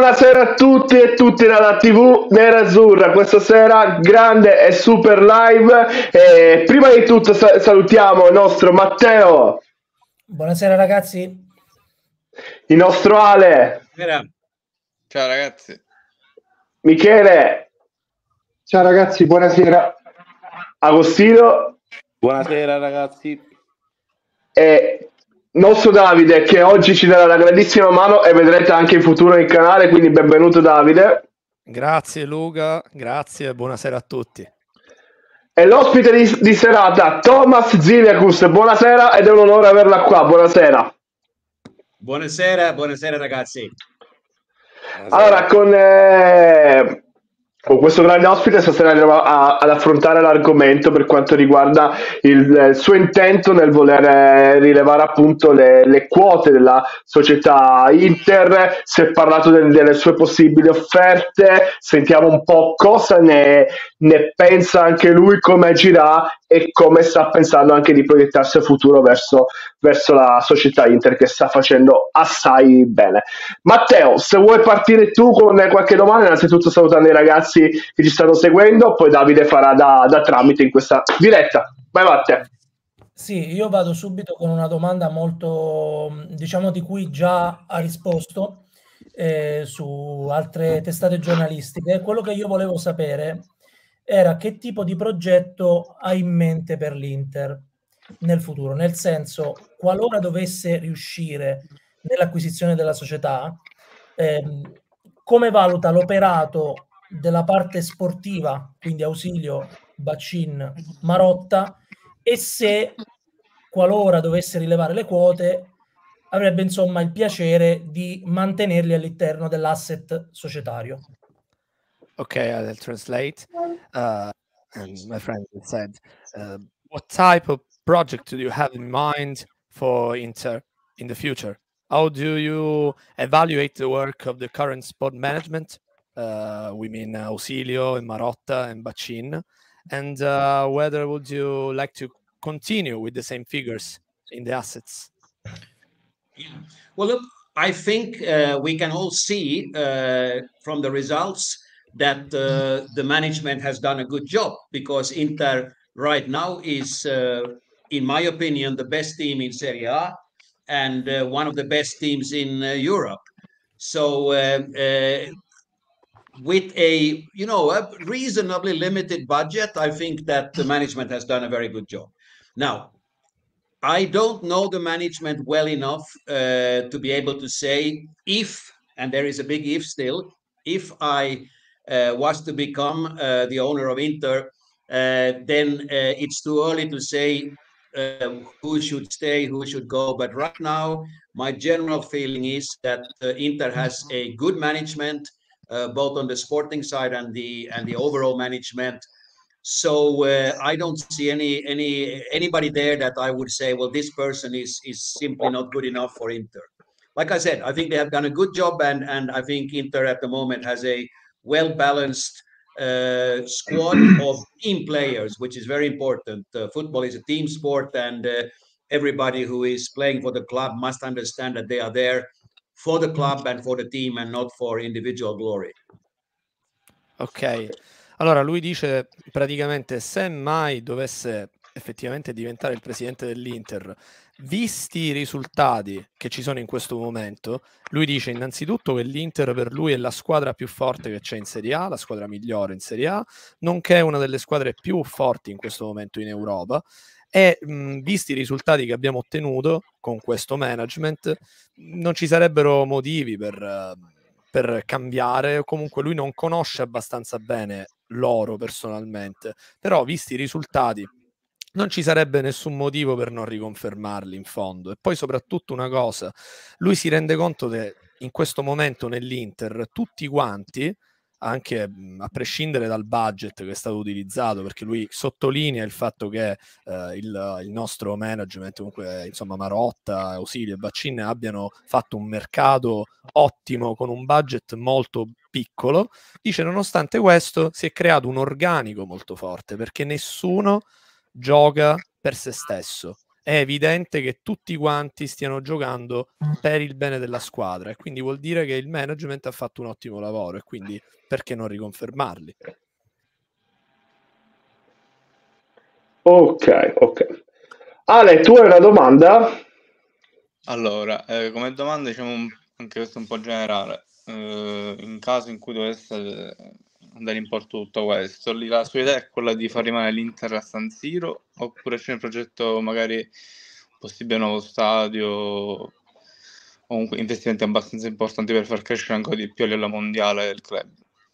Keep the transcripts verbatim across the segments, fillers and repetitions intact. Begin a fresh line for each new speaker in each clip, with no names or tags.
Buonasera a tutti e tutti dalla tivù nerazzurra. Questa sera grande e super live. E prima di tutto sa- salutiamo il nostro Matteo,
Buonasera ragazzi.
il nostro Ale,
Buonasera. Ciao ragazzi.
Michele,
Ciao ragazzi, buonasera.
Agostino
Buonasera ragazzi.
e nostro Davide, che oggi ci darà una grandissima mano e vedrete anche in futuro il canale, quindi benvenuto Davide.
Grazie Luca, grazie e buonasera a tutti.
E l'ospite di, di serata, Thomas Ziliakus. Buonasera ed è un onore averla qua. Buonasera.
Buonasera, buonasera ragazzi.
Buonasera.
Allora, con, eh, con questo grande ospite stasera andremo a- ad affrontare l'argomento per quanto riguarda il, il suo intento nel voler eh, rilevare appunto le, le quote della società Inter. Si è parlato del- delle sue possibili offerte, sentiamo un po' cosa ne, ne pensa anche lui, come agirà e come sta pensando anche di proiettarsi a futuro verso, verso la società Inter, che sta facendo assai bene. Matteo, se vuoi partire tu con qualche domanda, innanzitutto salutando i ragazzi che ci stanno seguendo, poi Davide farà da, da tramite in questa diretta. Vai Matteo.
Sì, io vado subito con una domanda molto, diciamo, di cui già ha risposto eh, su altre testate giornalistiche. Quello che io volevo sapere era che tipo di progetto ha in mente per l'Inter nel futuro, nel senso, qualora dovesse riuscire nell'acquisizione della società, ehm, come valuta l'operato della parte sportiva, quindi Ausilio, Baccin, Marotta, e se qualora dovesse rilevare le quote avrebbe insomma il piacere di mantenerli all'interno dell'asset societario.
Okay, I'll translate. Uh, and my friend said, uh, what type of project do you have in mind for Inter in the future? How do you evaluate the work of the current sport management? Uh, we mean Ausilio and Marotta and Baccin. And uh, whether would you like to continue with the same figures in the assets?
Yeah. Well, look, I think uh, we can all see uh, from the results that uh, the management has done a good job, because Inter right now is, uh, in my opinion, the best team in Serie A and uh, one of the best teams in uh, Europe. So uh, uh, with a you know a reasonably limited budget, I think that the management has done a very good job. Now, I don't know the management well enough uh, to be able to say if, and there is a big if still, if I uh, was to become uh, the owner of Inter, uh, then uh, it's too early to say uh, who should stay, who should go. But right now, my general feeling is that uh, Inter has a good management, uh, both on the sporting side and the and the overall management. So uh, I don't see any any anybody there that I would say, well, this person is is simply not good enough for Inter. Like I said, I think they have done a good job, and and I think Inter at the moment has a well balanced uh, squad of team players, which is very important. Uh, football is a team sport, and uh, everybody who is playing for the club must understand that they are there for the club and for the team, and not for individual glory.
Ok, allora lui dice praticamente se mai dovesse effettivamente diventare il presidente dell'Inter, visti i risultati che ci sono in questo momento, lui dice innanzitutto che l'Inter per lui è la squadra più forte che c'è in Serie A, la squadra migliore in Serie A, nonché una delle squadre più forti in questo momento in Europa. E mh, visti i risultati che abbiamo ottenuto con questo management, non ci sarebbero motivi per, uh, per cambiare, o comunque lui non conosce abbastanza bene loro personalmente, però visti i risultati non ci sarebbe nessun motivo per non riconfermarli in fondo. E poi soprattutto una cosa, lui si rende conto che in questo momento nell'Inter tutti quanti, anche a prescindere dal budget che è stato utilizzato, perché lui sottolinea il fatto che eh, il, il nostro management, comunque insomma Marotta, Ausilio e Baccin abbiano fatto un mercato ottimo con un budget molto piccolo, dice nonostante questo si è creato un organico molto forte, perché nessuno gioca per se stesso è evidente che tutti quanti stiano giocando per il bene della squadra, e quindi vuol dire che il management ha fatto un ottimo lavoro, e quindi perché non riconfermarli?
Ok, ok. Ale, tu hai una domanda?
Allora, eh, come domanda, diciamo, un- anche questo un po' generale. Eh, in caso in cui dovesse eh, andare in porto tutto questo, lì la sua idea è quella di far rimanere l'Inter a San Siro, oppure c'è un progetto, magari un possibile nuovo stadio, o comunque investimenti abbastanza importanti per far crescere ancora di più a livello mondiale il club?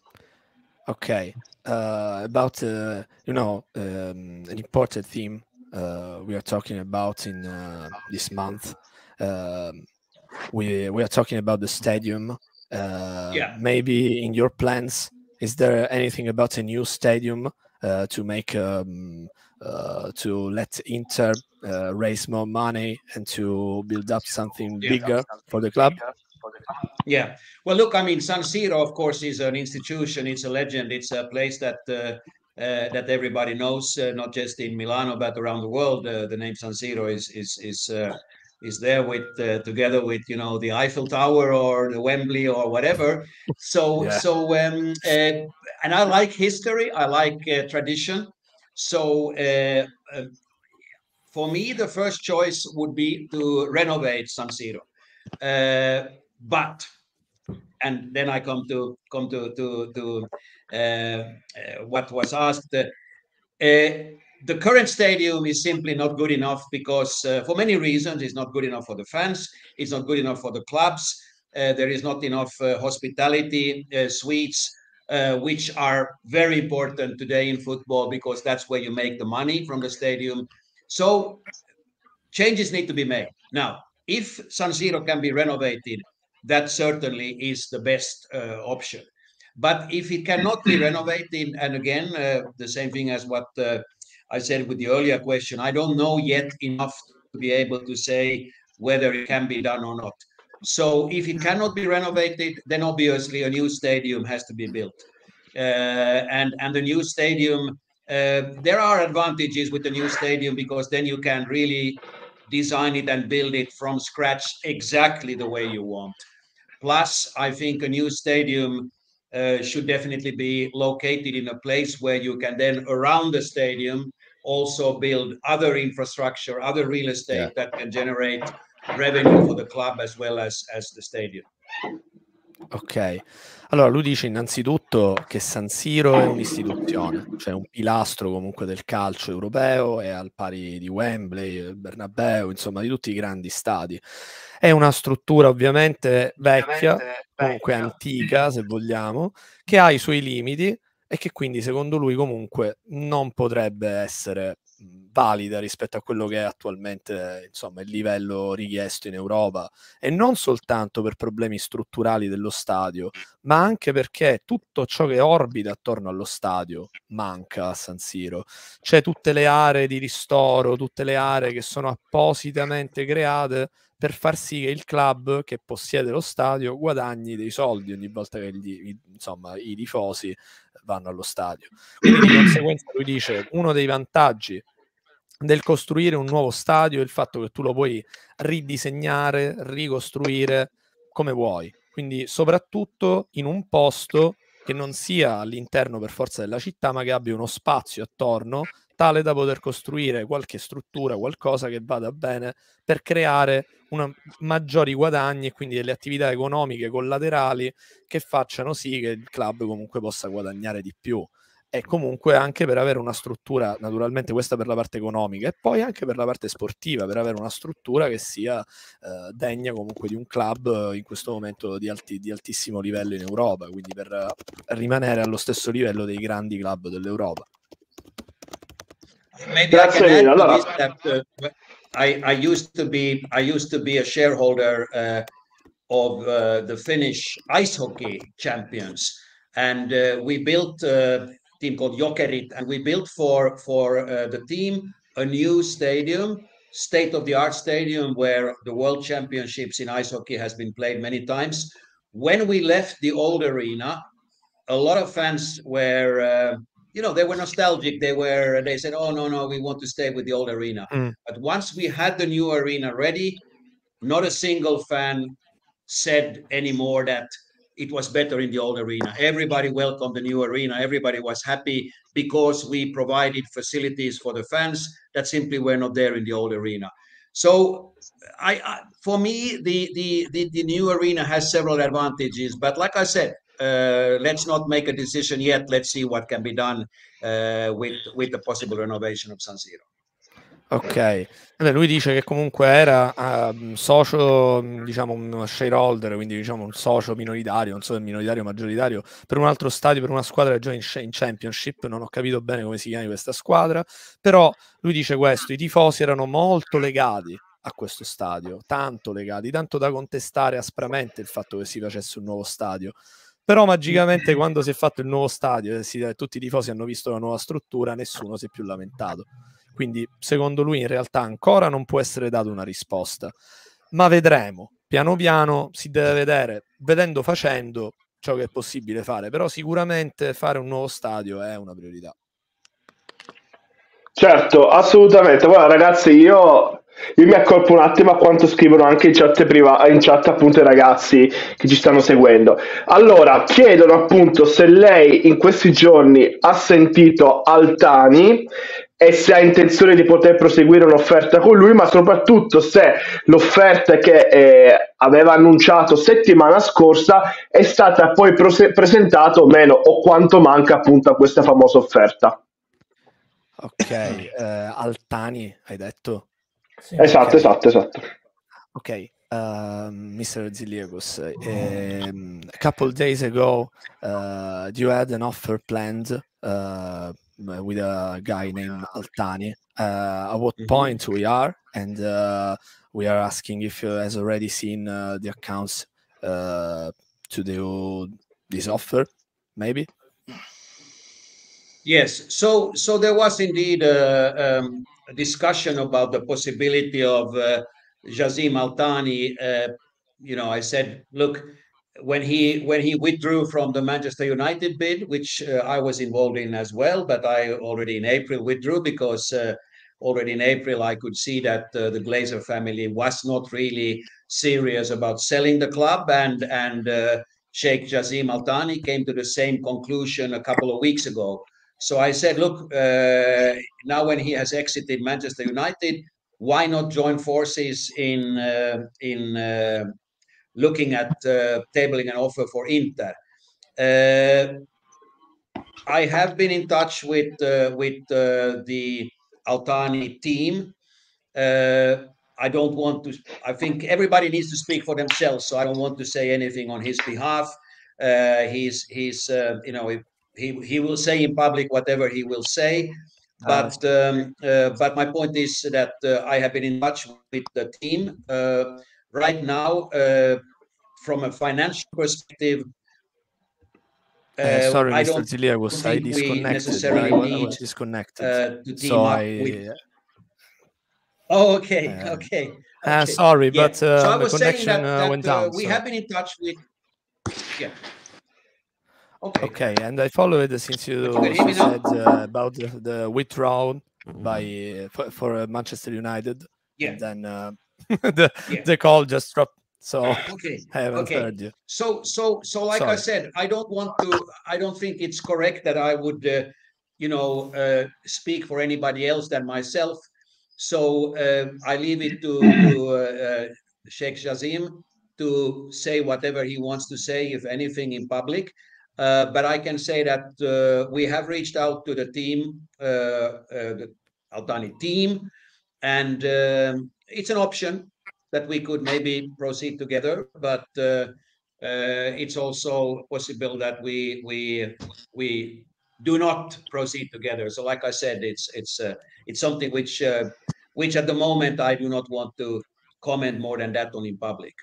Okay, uh, about uh, you know um, an important theme uh, we are talking about in uh, this month. Um, we we are talking about the stadium. Uh,
Yeah.
Maybe in your plans, is there anything about a new stadium uh, to make um, uh, to let Inter uh, raise more money and to build up something
Yeah.
bigger for the club?
Yeah. Well, look, I mean, San Siro, of course, is an institution. It's a legend. It's a place that uh, uh, that everybody knows, uh, not just in Milano but around the world. Uh, the name San Siro is is is uh, is there with uh, together with you know the Eiffel Tower or the Wembley or whatever. So
Yeah.
so um, uh, and I like history. I like uh, tradition. So. Uh, uh, for me, the first choice would be to renovate San Siro. Uh, but and then I come to come to to to uh, uh, what was asked. Uh, the current stadium is simply not good enough because, uh, for many reasons, it's not good enough for the fans. It's not good enough for the clubs. Uh, there is not enough uh, hospitality uh, suites, uh, which are very important today in football because that's where you make the money from the stadium. So changes need to be made. Now, if San Siro can be renovated, that certainly is the best uh, option. But if it cannot be renovated, and again, uh, the same thing as what uh, I said with the earlier question, I don't know yet enough to be able to say whether it can be done or not. So if it cannot be renovated, then obviously a new stadium has to be built. Uh, and, and the new stadium, uh, there are advantages with the new stadium because then you can really design it and build it from scratch exactly the way you want. Plus, I think a new stadium uh, should definitely be located in a place where you can then, around the stadium, also build other infrastructure, other real estate
Yeah.
that can generate revenue for the club as well as, as the stadium.
Ok, allora lui dice innanzitutto che San Siro è un'istituzione, cioè un pilastro comunque del calcio europeo, è al pari di Wembley, il Bernabeu, insomma di tutti i grandi stadi. È una struttura ovviamente vecchia, comunque antica se vogliamo, che ha i suoi limiti e che quindi secondo lui comunque non potrebbe essere valida rispetto a quello che è attualmente, insomma, il livello richiesto in Europa, e non soltanto per problemi strutturali dello stadio, ma anche perché tutto ciò che orbita attorno allo stadio manca a San Siro. C'è tutte le aree di ristoro, tutte le aree che sono appositamente create per far sì che il club che possiede lo stadio guadagni dei soldi ogni volta che gli, insomma, i tifosi vanno allo stadio. Quindi di conseguenza lui dice uno dei vantaggi del costruire un nuovo stadio è il fatto che tu lo puoi ridisegnare, ricostruire come vuoi, quindi soprattutto in un posto che non sia all'interno per forza della città, ma che abbia uno spazio attorno tale da poter costruire qualche struttura, qualcosa che vada bene per creare una, maggiori guadagni e quindi delle attività economiche collaterali che facciano sì che il club comunque possa guadagnare di più. E comunque anche per avere una struttura, naturalmente questa per la parte economica, e poi anche per la parte sportiva, per avere una struttura che sia eh, degna comunque di un club in questo momento di, alti, di altissimo livello in Europa, quindi per rimanere allo stesso livello dei grandi club dell'Europa.
Maybe I can add to this that uh, I, I used to be I used to be a shareholder uh, of uh, the Finnish ice hockey champions, and uh, we built a team called Jokerit, and we built for for uh, the team a new stadium, state-of-the-art stadium where the World Championships in ice hockey has been played many times. When we left the old arena, a lot of fans were uh, you know, they were nostalgic. They were, they said, oh, no, no, we want to stay with the old arena.
Mm.
But once we had the new arena ready, not a single fan said anymore that it was better in the old arena. Everybody welcomed the new arena. Everybody was happy because we provided facilities for the fans that simply were not there in the old arena. So I, I for me, the, the, the, the new arena has several advantages. But like I said, uh, let's not make a decision yet. Let's see what can be done uh, with, with the possible renovation of San Siro.
Ok, allora, lui dice che comunque era uh, socio, diciamo uno shareholder, quindi diciamo un socio minoritario, non so se minoritario o maggioritario, per un altro stadio, per una squadra che gioca in, in Championship. Non ho capito bene come si chiami questa squadra, però lui dice questo: i tifosi erano molto legati a questo stadio, tanto legati, tanto da contestare aspramente il fatto che si facesse un nuovo stadio. Però magicamente quando si è fatto il nuovo stadio e si, tutti i tifosi hanno visto la nuova struttura, nessuno si è più lamentato. Quindi secondo lui in realtà ancora non può essere data una risposta, ma vedremo, piano piano si deve vedere, vedendo facendo ciò che è possibile fare, però sicuramente fare un nuovo stadio è una priorità.
Certo, assolutamente. Guarda ragazzi, io, io mi accorpo un attimo a quanto scrivono anche in chat, priva- in chat appunto i ragazzi che ci stanno seguendo. Allora, chiedono appunto se lei in questi giorni ha sentito Altani e se ha intenzione di poter proseguire un'offerta con lui, ma soprattutto se l'offerta che eh, aveva annunciato settimana scorsa è stata poi prose- presentata o meno, o quanto manca appunto a questa famosa offerta.
Ok, eh, Altani hai detto?
Sì.
Esatto,
Okay.
esatto, esatto.
Ok, uh, mister Ziliakos, um, a couple days ago, uh, you had an offer planned uh, with a guy named Altani. Uh, at what
Mhm.
point we are, and uh, we are asking if you has already seen uh, the accounts uh, to do this offer, maybe?
Yes, so so there was indeed a, um, a discussion about the possibility of uh, Jazim Altani. Uh, you know, I said, look, when he when he withdrew from the Manchester United bid, which uh, I was involved in as well, but I already in April withdrew because uh, already in April I could see that uh, the Glazer family was not really serious about selling the club, and and uh, Sheikh Jazim Altani came to the same conclusion a couple of weeks ago. So I said, look, uh, now when he has exited Manchester United, why not join forces in uh, in uh, looking at uh, tabling an offer for Inter? Uh, I have been in touch with uh, with uh, the Altani team. Uh, I don't want to. I think everybody needs to speak for themselves, so I don't want to say anything on his behalf. Uh, he's he's uh, you know he he will say in public whatever he will say. But um, uh, but my point is that uh, I have been in touch with the team uh, right now. Uh, from a financial perspective,
Uh,
uh,
sorry,
I
mister
don't
Ziliakos, I
think we
disconnected.
necessarily
I, wa- I
need
was disconnected,
uh, to team
so
up
I.
with. Oh, okay,
Uh,
okay,
uh,
okay.
sorry,
Yeah.
but uh,
So I
the
was saying
connection
that
uh,
that
went
uh,
down.
we
So.
have been in touch with. Yeah. Okay.
Okay, and I followed since you,
But you can hear me
said
now?
uh, about the, the withdrawal by uh, for, for uh, Manchester United,
Yeah.
and then uh, the
Yeah.
the call just dropped. So
Okay.
I haven't
Okay.
heard you.
So so so like I
Sorry.
said, I don't want to. I don't think it's correct that I would, uh, you know, uh, speak for anybody else than myself. So uh, I leave it to to uh, uh, Sheikh Jazim to say whatever he wants to say, if anything, in public. Uh, but I can say that uh, we have reached out to the team, uh, uh, the Altani team, and um, it's an option that we could maybe proceed together. But uh, uh, it's also possible that we we we do not proceed together. So, like I said, it's it's uh, it's something which uh, which at the moment I do not want to comment more than that on in public.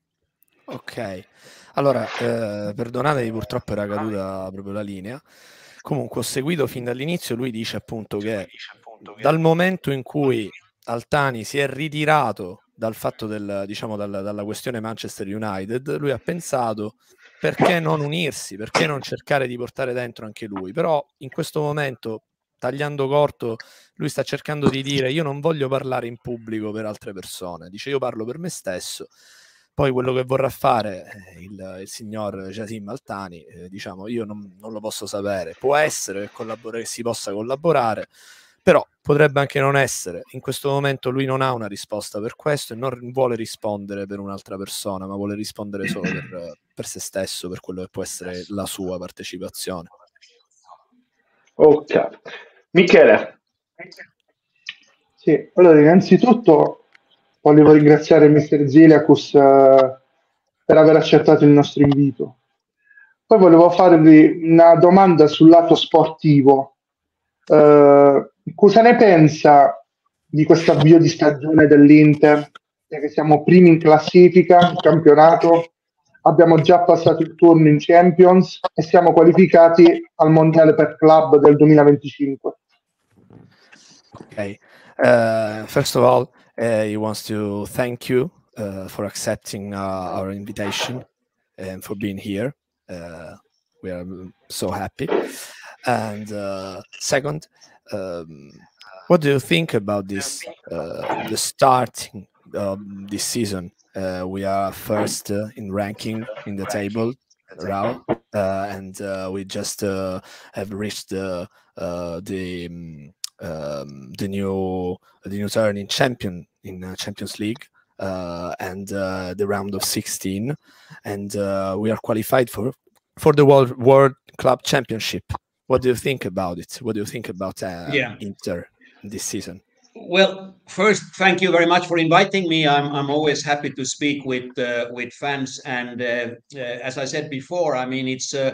Ok, allora eh, perdonatemi, purtroppo era caduta proprio la linea. Comunque ho seguito fin dall'inizio. Lui dice appunto che dal momento in cui Altani si è ritirato dal fatto del, diciamo, dal, dalla questione Manchester United, lui ha pensato perché non unirsi, perché non cercare di portare dentro anche lui? Però in questo momento, tagliando corto, lui sta cercando di dire: io non voglio parlare in pubblico per altre persone, dice io parlo per me stesso. Poi quello che vorrà fare eh, il, il signor Jasim Altani, eh, diciamo, io non, non lo posso sapere. Può essere che, collabor- che si possa collaborare, però potrebbe anche non essere. In questo momento lui non ha una risposta per questo e non vuole rispondere per un'altra persona, ma vuole rispondere solo per, per se stesso, per quello che può essere la sua partecipazione.
Ok. Michele.
Sì, allora innanzitutto volevo ringraziare mister Ziliakus eh, per aver accettato il nostro invito. Poi volevo farvi una domanda sul lato sportivo. Eh, cosa ne pensa di questo avvio di stagione dell'Inter? Che siamo primi in classifica, in campionato, abbiamo già passato il turno in Champions e siamo qualificati al Mondiale per Club del duemilaventicinque.
Okay. Uh, first of all, uh, he wants to thank you uh, for accepting uh, our invitation and for being here. Uh, we are so happy. And uh, second, um, what do you think about this? Uh, the starting of this season, uh, we are first uh, in ranking in the table, Raul, uh, and uh, we just uh, have reached the uh, the um, um, the new the new turning champion in uh, Champions League uh, and uh, the round of sixteen, and uh, we are qualified for for the World World Club Championship. What do you think about it? What do you think about uh,
Yeah.
Inter this season?
Well, first, thank you very much for inviting me. I'm I'm always happy to speak with uh, with fans, and uh, uh, as I said before, I mean it's uh,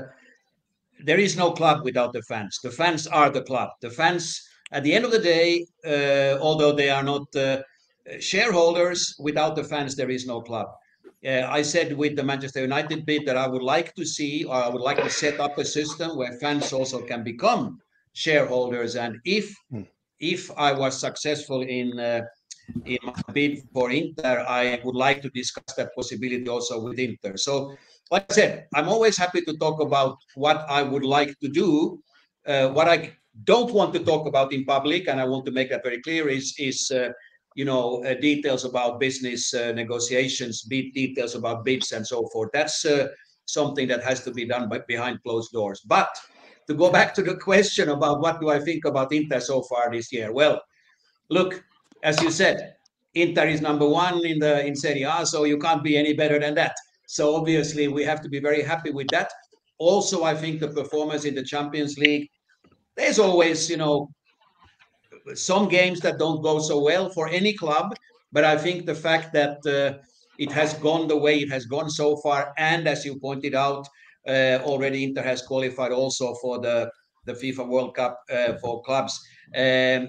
there is no club without the fans. The fans are the club. The fans, at the end of the day, uh, although they are not uh, shareholders, without the fans there is no club. Uh, I said with the Manchester United bid that I would like to see, or I would like to set up a system where fans also can become shareholders, and if
Mm.
if I was successful in uh, in my bid for Inter, I would like to discuss that possibility also with Inter. So, like I said, I'm always happy to talk about what I would like to do. Uh, what I don't want to talk about in public, and I want to make that very clear, is is uh, you know uh, details about business uh, negotiations, bid details about bids, and so forth. That's uh, something that has to be done by, behind closed doors. But to go back to the question about what do I think about Inter so far this year, well, look, as you said, Inter is number one in the in Serie A, so you can't be any better than that. So obviously we have to be very happy with that. Also, I think the performance in the Champions League, there's always, you know, some games that don't go so well for any club, but I think the fact that uh, it has gone the way it has gone so far, and as you pointed out, uh, already Inter has qualified also for the the FIFA World Cup uh, for clubs. Um,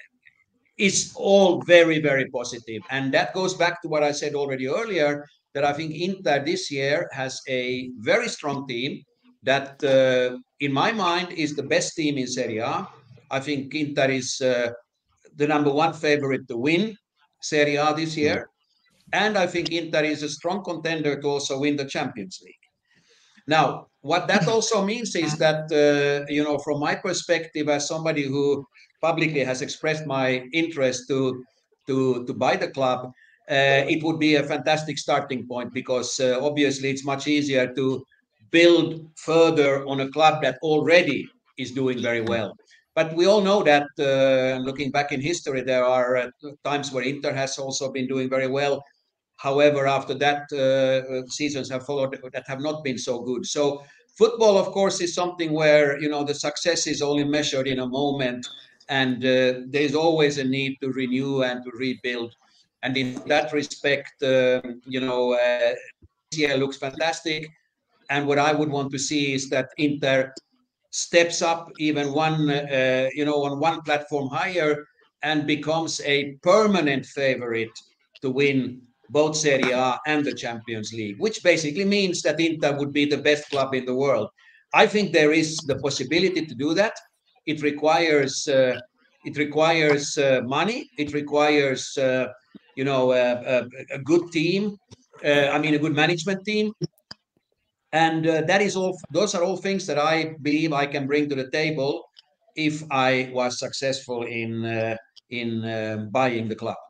it's all very, very positive. And that goes back to what I said already earlier, that I think Inter this year has a very strong team that, uh, in my mind, is the best team in Serie A. I think Inter is uh, the number one favorite to win Serie A this year. And I think Inter is a strong contender to also win the Champions League. Now, what that also means is that, uh, you know, from my perspective, as somebody who publicly has expressed my interest to to to buy the club, uh, it would be a fantastic starting point, because uh, obviously it's much easier to build further on a club that already is doing very well. But we all know that, uh, looking back in history, there are uh, times where Inter has also been doing very well. However, after that, uh, seasons have followed that have not been so good. So football, of course, is something where, you know, the success is only measured in a moment, and uh, there is always a need to renew and to rebuild. And in that respect, uh, you know, uh, this year looks fantastic. And what I would want to see is that Inter steps up even one, uh, you know, on one platform higher and becomes a permanent favorite to win both Serie A and the Champions League, which basically means that Inter would be the best club in the world. I think there is the possibility to do that. It requires uh, it requires uh, money. It requires uh, you know a, a, a good team. Uh, I mean, a good management team. And uh, that is all. Those are all things that I believe I can bring to the table if I was successful in uh, in uh, buying the club.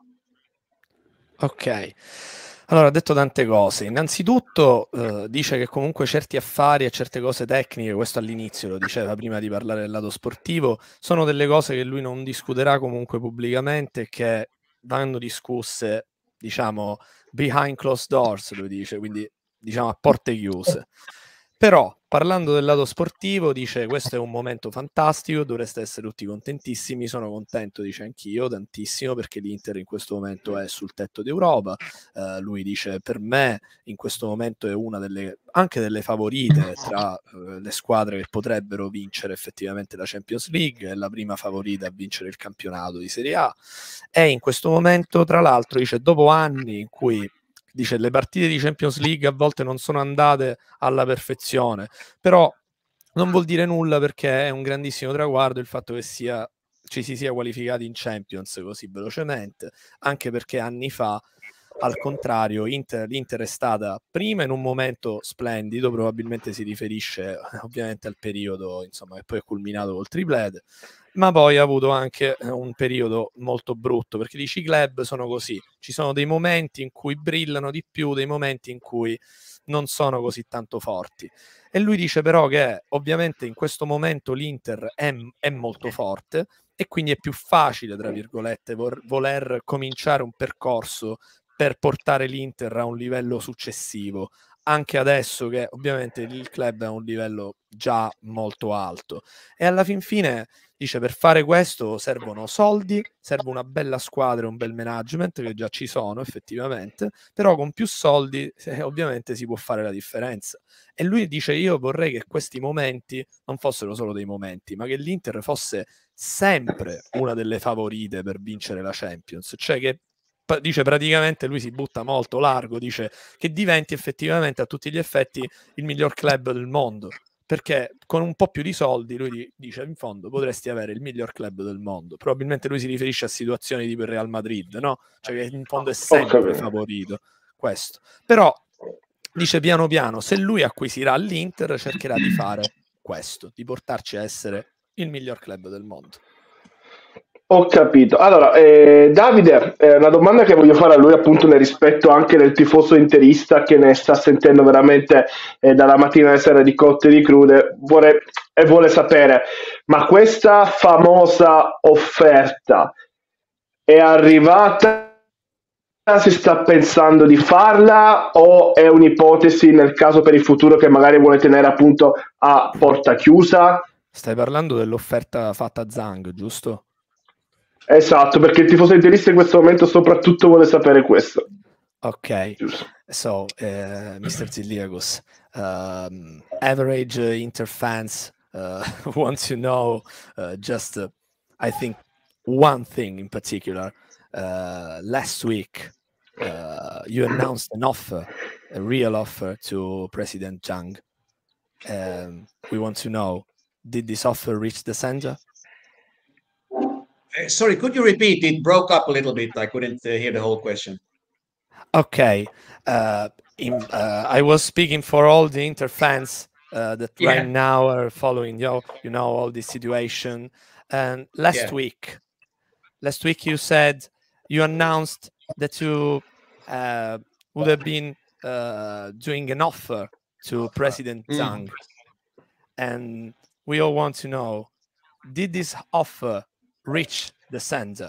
Ok, allora ha detto tante cose. Innanzitutto eh, dice che comunque certi affari e certe cose tecniche, questo all'inizio lo diceva prima di parlare del lato sportivo, sono delle cose che lui non discuterà comunque pubblicamente, che vanno discusse, diciamo, behind closed doors, lui dice, quindi diciamo a porte chiuse. Però parlando del lato sportivo dice questo è un momento fantastico, dovreste essere tutti contentissimi, sono contento, dice anch'io tantissimo, perché l'Inter in questo momento è sul tetto d'Europa. Uh, lui dice per me in questo momento è una delle anche delle favorite tra uh, le squadre che potrebbero vincere effettivamente la Champions League, è la prima favorita a vincere il campionato di Serie A, e in questo momento tra l'altro dice dopo anni in cui dice le partite di Champions League a volte non sono andate alla perfezione, però non vuol dire nulla, perché è un grandissimo traguardo il fatto che sia, ci si sia qualificati in Champions così velocemente, anche perché anni fa al contrario Inter, l'Inter è stata prima in un momento splendido, probabilmente si riferisce ovviamente al periodo insomma che poi è culminato col triplete, ma poi ha avuto anche un periodo molto brutto, perché i club sono così, ci sono dei momenti in cui brillano di più, dei momenti in cui non sono così tanto forti. E lui dice però che ovviamente in questo momento l'Inter è, è molto forte e quindi è più facile, tra virgolette, vor, voler cominciare un percorso per portare l'Inter a un livello successivo, anche adesso che ovviamente il club è a un livello già molto alto. E alla fin fine dice per fare questo servono soldi, serve una bella squadra, un bel management, che già ci sono effettivamente, però con più soldi eh, ovviamente si può fare la differenza. E lui dice io vorrei che questi momenti non fossero solo dei momenti, ma che l'Inter fosse sempre una delle favorite per vincere la Champions, cioè che dice praticamente lui si butta molto largo, dice che diventi effettivamente a tutti gli effetti il miglior club del mondo, perché con un po' più di soldi lui dice in fondo potresti avere il miglior club del mondo. Probabilmente lui si riferisce a situazioni tipo il Real Madrid, no? Cioè che in fondo è sempre favorito questo, però dice piano piano se lui acquisirà l'Inter cercherà di fare questo, di portarci a essere il miglior club del mondo.
Ho capito. Allora, eh, Davide, eh, una domanda che voglio fare a lui appunto nel rispetto anche del tifoso interista che ne sta sentendo veramente eh, dalla mattina alla sera di cotte e di crude, vuole, e vuole sapere, ma questa famosa offerta è arrivata, si sta pensando di farla o è un'ipotesi nel caso per il futuro che magari vuole tenere appunto a porta chiusa?
Stai parlando dell'offerta fatta a Zhang, giusto?
Esatto, perché il tifoso interista in questo momento soprattutto vuole sapere questo.
Ok, so uh, mister Ziliagos, um, average uh, Inter fans uh, want to know uh, just, uh, I think, one thing in particular. Uh, last week, uh, you announced an offer, a real offer to President Zhang. Um, we want to know, did this offer reach the sender?
Uh, sorry, could you repeat? It broke up a little bit. I couldn't uh, hear the whole question.
Okay, uh, in, uh, I was speaking for all the Inter fans uh, that
Yeah.
right now are following you, you know, all this situation. And last
Yeah.
week, last week you said you announced that you uh, would have been uh, doing an offer to President
Mm.
Zhang, and we all want to know: did this offer reach the sender?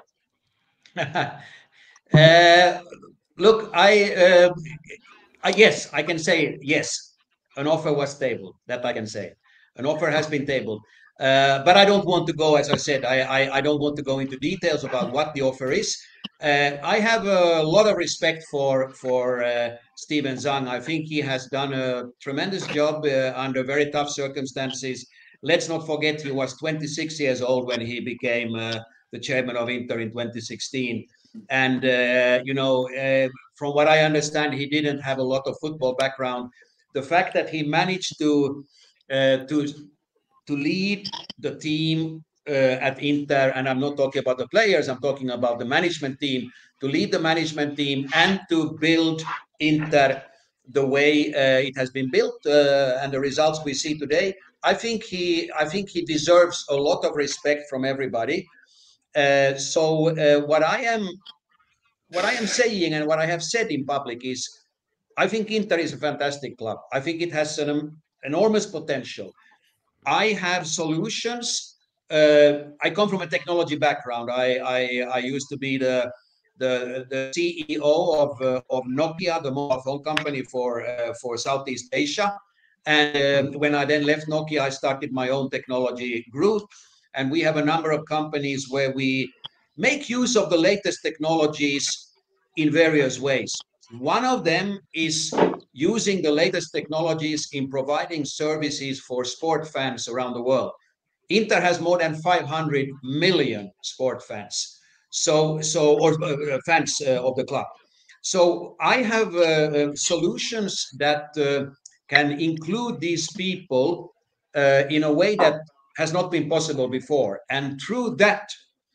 uh, look, I, uh, I yes, I can say yes. An offer was tabled. That I can say. An offer has been tabled. Uh, but I don't want to go, as I said, I, I, I don't want to go into details about what the offer is. Uh, I have a lot of respect for for uh, Steven Zhang. I think he has done a tremendous job uh, under very tough circumstances. Let's not forget he was twenty-six years old when he became uh, the chairman of Inter in twenty sixteen. And, uh, you know, uh, from what I understand, he didn't have a lot of football background. The fact that he managed to uh, to to lead the team uh, at Inter, and I'm not talking about the players, I'm talking about the management team, to lead the management team and to build Inter the way uh, it has been built uh, and the results we see today. I think he, I think he deserves a lot of respect from everybody. Uh, so uh, what I am, what I am saying and what I have said in public is, I think Inter is a fantastic club. I think it has an um, enormous potential. I have solutions. Uh, I come from a technology background. I, I, I used to be the the, the C E O of, uh, of Nokia, the mobile phone company for, uh, for Southeast Asia. And um, when I then left Nokia, I started my own technology group. And we have a number of companies where we make use of the latest technologies in various ways. One of them is using the latest technologies in providing services for sport fans around the world. Inter has more than five hundred million sport fans. So, so or uh, fans uh, of the club. So I have uh, solutions that uh, can include these people uh, in a way that has not been possible before. And through that,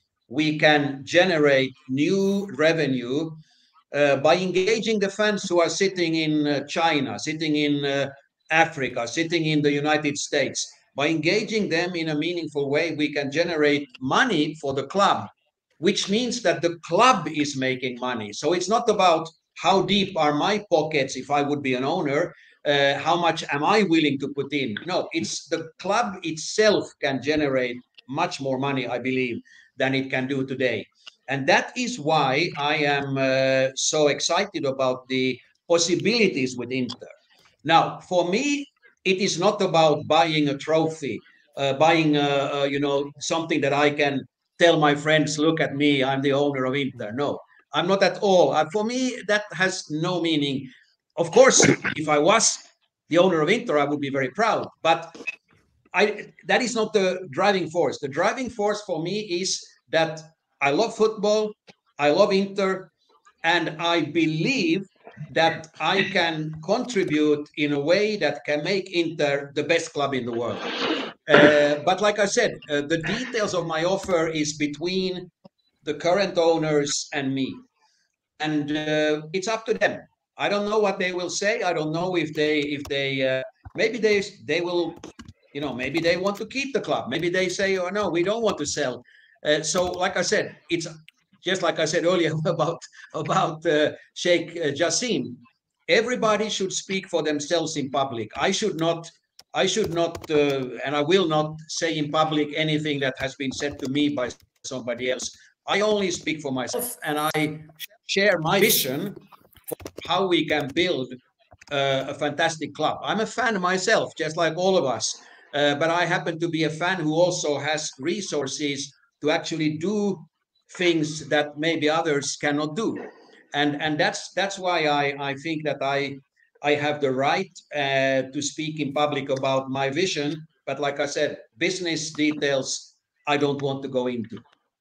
we can generate new revenue uh, by engaging the fans who are sitting in uh, China, sitting in uh, Africa, sitting in the United States. By engaging them in a meaningful way, we can generate money for the club, which means that the club is making money. So it's not about how deep are my pockets if I would be an owner, uh, how much am I willing to put in? No, it's the club itself can generate much more money, I believe, than it can do today. And that is why I am uh, so excited about the possibilities with Inter. Now, for me, it is not about buying a trophy, uh, buying, uh, uh, you know, something that I can tell my friends, look at me, I'm the owner of Inter. No, I'm not at all. Uh, for me, that has no meaning. Of course, if I was the owner of Inter, I would be very proud. But I, that is not the driving force. The driving force for me is that I love football, I love Inter, and I believe that I can contribute in a way that can make Inter the best club in the world. Uh, but like I said, uh, the details of my offer is between the current owners and me. And uh, it's up to them. I don't know what they will say. I don't know if they, if they, uh, maybe they, they will, you know, maybe they want to keep the club. Maybe they say, oh no, we don't want to sell. Uh, so like I said, it's just like I said earlier about, about uh, Sheikh Jassim. Everybody should speak for themselves in public. I should not, I should not, uh, and I will not say in public anything that has been said to me by somebody else. I only speak for myself, and I share my vision for how we can build uh, a fantastic club. I'm a fan myself, just like all of us, uh, but I happen to be a fan who also has resources to actually do things that maybe others cannot do. And, and that's, that's why I, I think that I, I have the right uh, to speak in public about my vision. But like I said, business details, I don't want to go into.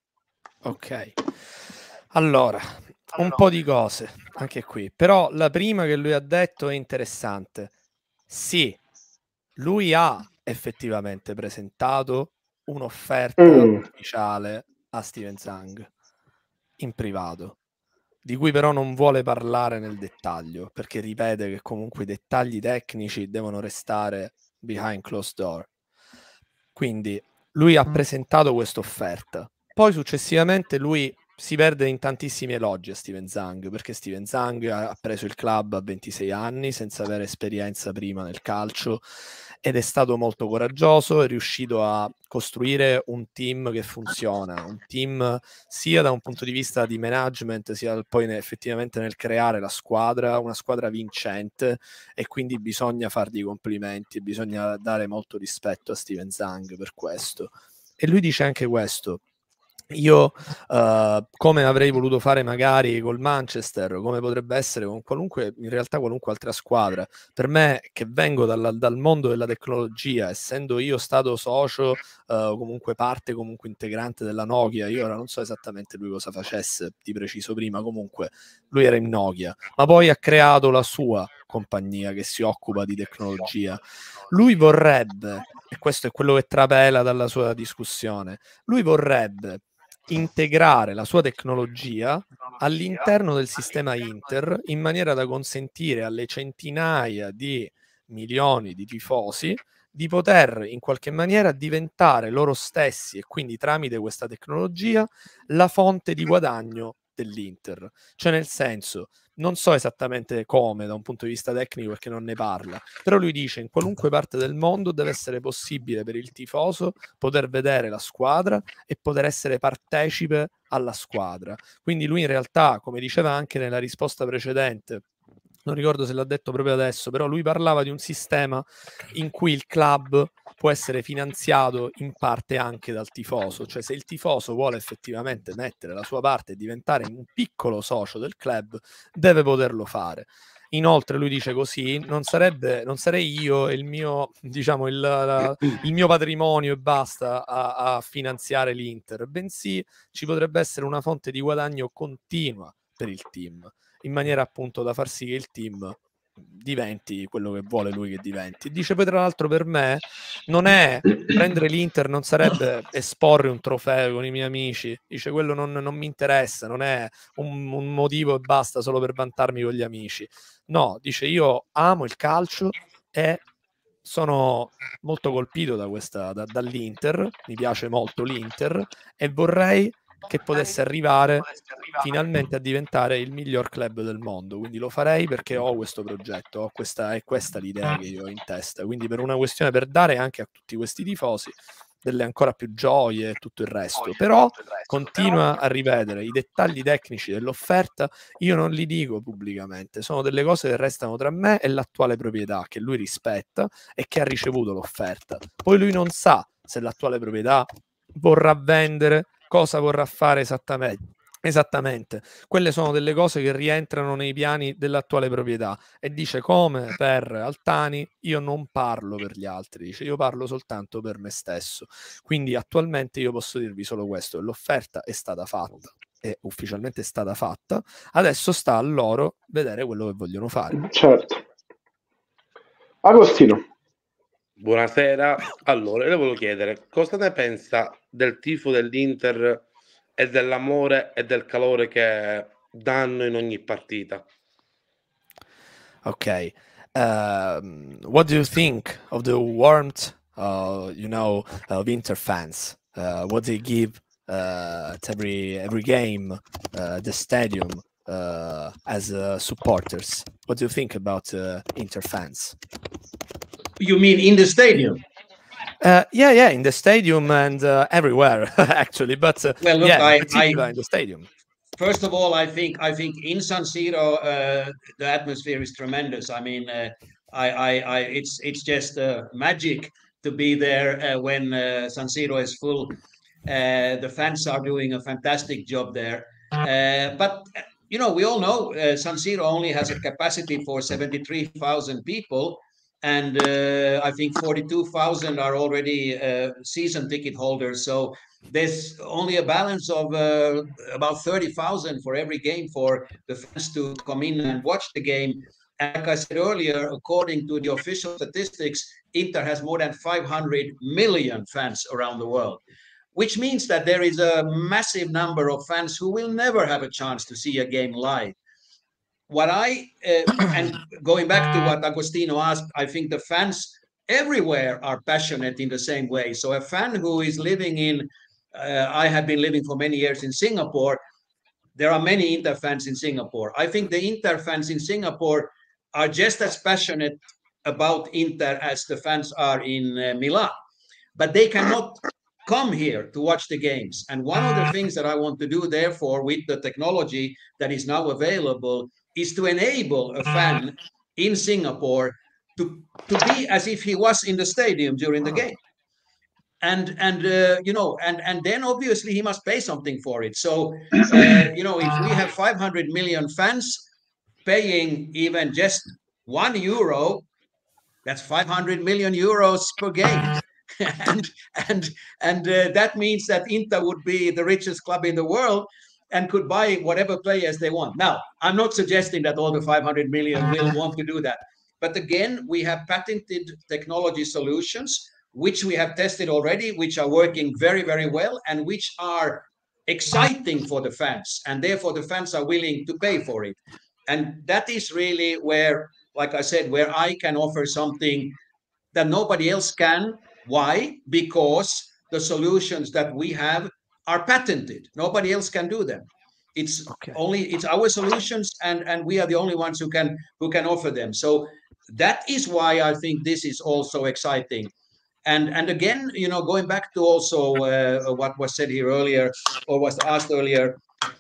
Ok, allora, un po' di cose anche qui, però la prima che lui ha detto è interessante. Sì, lui ha effettivamente presentato un'offerta mm. ufficiale a Steven Zhang in privato, di cui però non vuole parlare nel dettaglio, perché ripete che comunque i dettagli tecnici devono restare behind closed door. Quindi lui ha presentato questa offerta. Poi successivamente lui si perde in tantissimi elogi a Steven Zhang, perché Steven Zhang ha preso il club a ventisei anni senza avere esperienza prima nel calcio ed è stato molto coraggioso, è riuscito a costruire un team che funziona, un team sia da un punto di vista di management sia poi effettivamente nel creare la squadra, una squadra vincente, e quindi bisogna fargli i complimenti, bisogna dare molto rispetto a Steven Zhang per questo. E lui dice anche questo: io uh, come avrei voluto fare magari col Manchester, come potrebbe essere con qualunque, in realtà qualunque altra squadra, per me che vengo dal, dal mondo della tecnologia, essendo io stato socio, uh, comunque parte, comunque integrante della Nokia, io ora non so esattamente lui cosa facesse di preciso prima, comunque lui era in Nokia, ma poi ha creato la sua compagnia che si occupa di tecnologia. Lui vorrebbe, e questo è quello che trapela dalla sua discussione, lui vorrebbe integrare la sua tecnologia all'interno del sistema Inter in maniera da consentire alle centinaia di milioni di tifosi di poter in qualche maniera diventare loro stessi e quindi tramite questa tecnologia la fonte di guadagno dell'Inter. Cioè, nel senso, non so esattamente come da un punto di vista tecnico perché non ne parla, però lui dice in qualunque parte del mondo deve essere possibile per il tifoso poter vedere la squadra e poter essere partecipe alla squadra. Quindi lui in realtà, come diceva anche nella risposta precedente, non ricordo se l'ha detto proprio adesso, però lui parlava di un sistema in cui il club può essere finanziato in parte anche dal tifoso, cioè se il tifoso vuole effettivamente mettere la sua parte e diventare un piccolo socio del club, deve poterlo fare. Inoltre lui dice così, non sarebbe, non sarei io e il mio, diciamo, il, la, il mio patrimonio e basta a, a finanziare l'Inter, bensì ci potrebbe essere una fonte di guadagno continua per il team, in maniera appunto da far sì che il team diventi quello che vuole lui che diventi. Dice poi tra l'altro per me non è prendere l'Inter, non sarebbe esporre un trofeo con i miei amici, dice quello non, non mi interessa, non è un, un motivo e basta solo per vantarmi con gli amici, no, dice io amo il calcio e sono molto colpito da questa, da, dall'Inter, mi piace molto l'Inter e vorrei che potesse arrivare finalmente a diventare il miglior club del mondo, quindi lo farei perché ho questo progetto, ho questa, è questa l'idea che io ho in testa, quindi per una questione, per dare anche a tutti questi tifosi delle ancora più gioie e tutto il resto, però continua a ripetere i dettagli tecnici dell'offerta, io non li dico pubblicamente, sono delle cose che restano tra me e l'attuale proprietà che lui rispetta e che ha ricevuto l'offerta, poi lui non sa se l'attuale proprietà vorrà vendere, cosa vorrà fare esattamente. Esattamente, quelle sono delle cose che rientrano nei piani dell'attuale proprietà e dice come per Altani io non parlo per gli altri, dice io parlo soltanto per me stesso, quindi attualmente io posso dirvi solo questo, l'offerta è stata fatta, è ufficialmente stata fatta, adesso sta a loro vedere quello che vogliono fare.
Certo. Agostino.
Buonasera, allora le volevo chiedere cosa ne pensa del tifo dell'Inter e dell'amore e del calore che danno in ogni partita.
Ok, um, what do you think of the warmth, uh, you know, of Inter fans? Uh, what they give uh, at every every game, uh, the stadium, uh, as uh, supporters? What do you think about uh, Inter fans?
You mean in the stadium?
Uh, yeah, yeah, in the stadium and uh, everywhere, actually. But uh,
well, look,
yeah,
I,
in particular
I,
in the stadium.
First of all, I think I think in San Siro uh, the atmosphere is tremendous. I mean, uh, I, I, I, it's it's just uh, magic to be there uh, when uh, San Siro is full. Uh, the fans are doing a fantastic job there. Uh, but you know, we all know uh, San Siro only has a capacity for seventy-three thousand people. And uh, I think forty-two thousand are already uh, season ticket holders. So there's only a balance of uh, about thirty thousand for every game for the fans to come in and watch the game. And like I said earlier, according to the official statistics, Inter has more than five hundred million fans around the world, which means that there is a massive number of fans who will never have a chance to see a game live. What I, uh, and going back to what Agostino asked, I think the fans everywhere are passionate in the same way. So a fan who is living in, uh, I have been living for many years in Singapore, there are many Inter fans in Singapore. I think the Inter fans in Singapore are just as passionate about Inter as the fans are in uh, Milan, but they cannot come here to watch the games. And one of the things that I want to do, therefore, with the technology that is now available is to enable a fan in Singapore to, to be as if he was in the stadium during the game. And, and uh, you know, and, and then obviously he must pay something for it. So, uh, you know, if we have five hundred million fans paying even just one euro, that's five hundred million euros per game. and and and uh, that means that Inter would be the richest club in the world and could buy whatever players they want. Now, I'm not suggesting that all the five hundred million will want to do that. But again, we have patented technology solutions, which we have tested already, which are working very, very well, and which are exciting for the fans, and therefore the fans are willing to pay for it. And that is really where, like I said, where I can offer something that nobody else can. Why? Because the solutions that we have are patented. Nobody else can do them. It's okay. only it's our solutions, and and we are the only ones who can who can offer them. So that is why I think this is also exciting. And and again, you know, going back to also uh, what was said here earlier, or was asked earlier.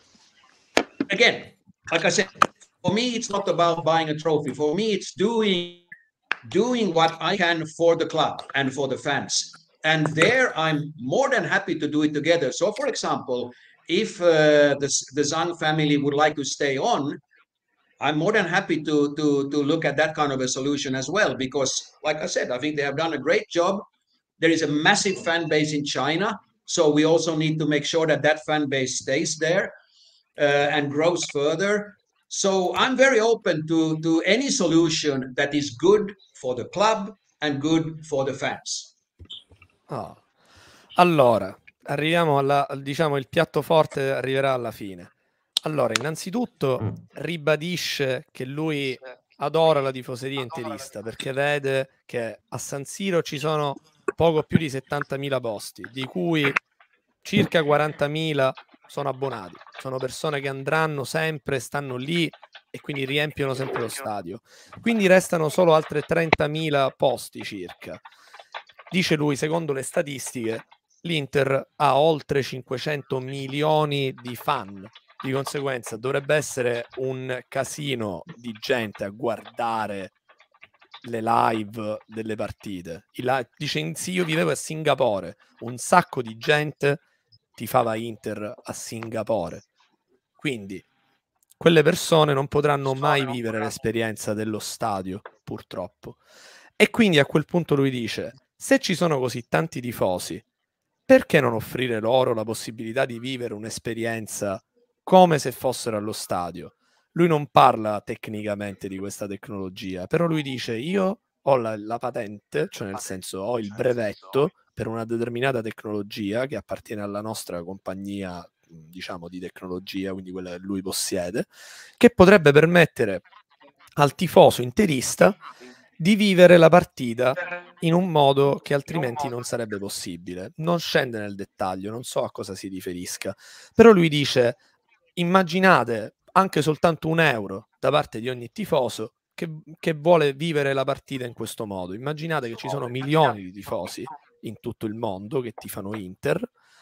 Again, like I said, for me, it's not about buying a trophy. For me, it's doing doing what I can for the club and for the fans. And there, I'm more than happy to do it together. So, for example, if uh, the the Zhang family would like to stay on, I'm more than happy to to to look at that kind of a solution as well. Because, like I said, I think they have done a great job. There is a massive fan base in China, so we also need to make sure that that fan base stays there uh, and grows further. So I'm very open to to any solution that is good for the club and good for the fans.
Oh. Allora, arriviamo alla, diciamo, il piatto forte arriverà alla fine. Allora, innanzitutto ribadisce che lui adora la tifoseria interista perché vede che a San Siro ci sono poco più di settantamila posti, di cui circa quarantamila sono abbonati, sono persone che andranno sempre, stanno lì e quindi riempiono sempre lo stadio. Quindi restano solo altre trentamila posti circa. Dice lui, secondo le statistiche, l'Inter ha oltre cinquecento milioni di fan, di conseguenza dovrebbe essere un casino di gente a guardare le live delle partite. Il, dice, sì, io vivevo a Singapore, un sacco di gente tifava Inter a Singapore, quindi quelle persone non potranno mai vivere l'esperienza dello stadio, purtroppo. E quindi a quel punto lui dice, se ci sono così tanti tifosi, perché non offrire loro la possibilità di vivere un'esperienza come se fossero allo stadio? Lui non parla tecnicamente di questa tecnologia, però lui dice, io ho la, la patente, cioè nel senso ho il brevetto per una determinata tecnologia che appartiene alla nostra compagnia, diciamo, di tecnologia, quindi quella che lui possiede, che potrebbe permettere al tifoso interista di vivere la partita in un modo che altrimenti non sarebbe possibile. Non scende nel dettaglio, non so a cosa si riferisca, però lui dice, immaginate anche soltanto un euro da parte di ogni tifoso che, che vuole vivere la partita in questo modo. Immaginate che ci sono milioni di tifosi in tutto il mondo che tifano Inter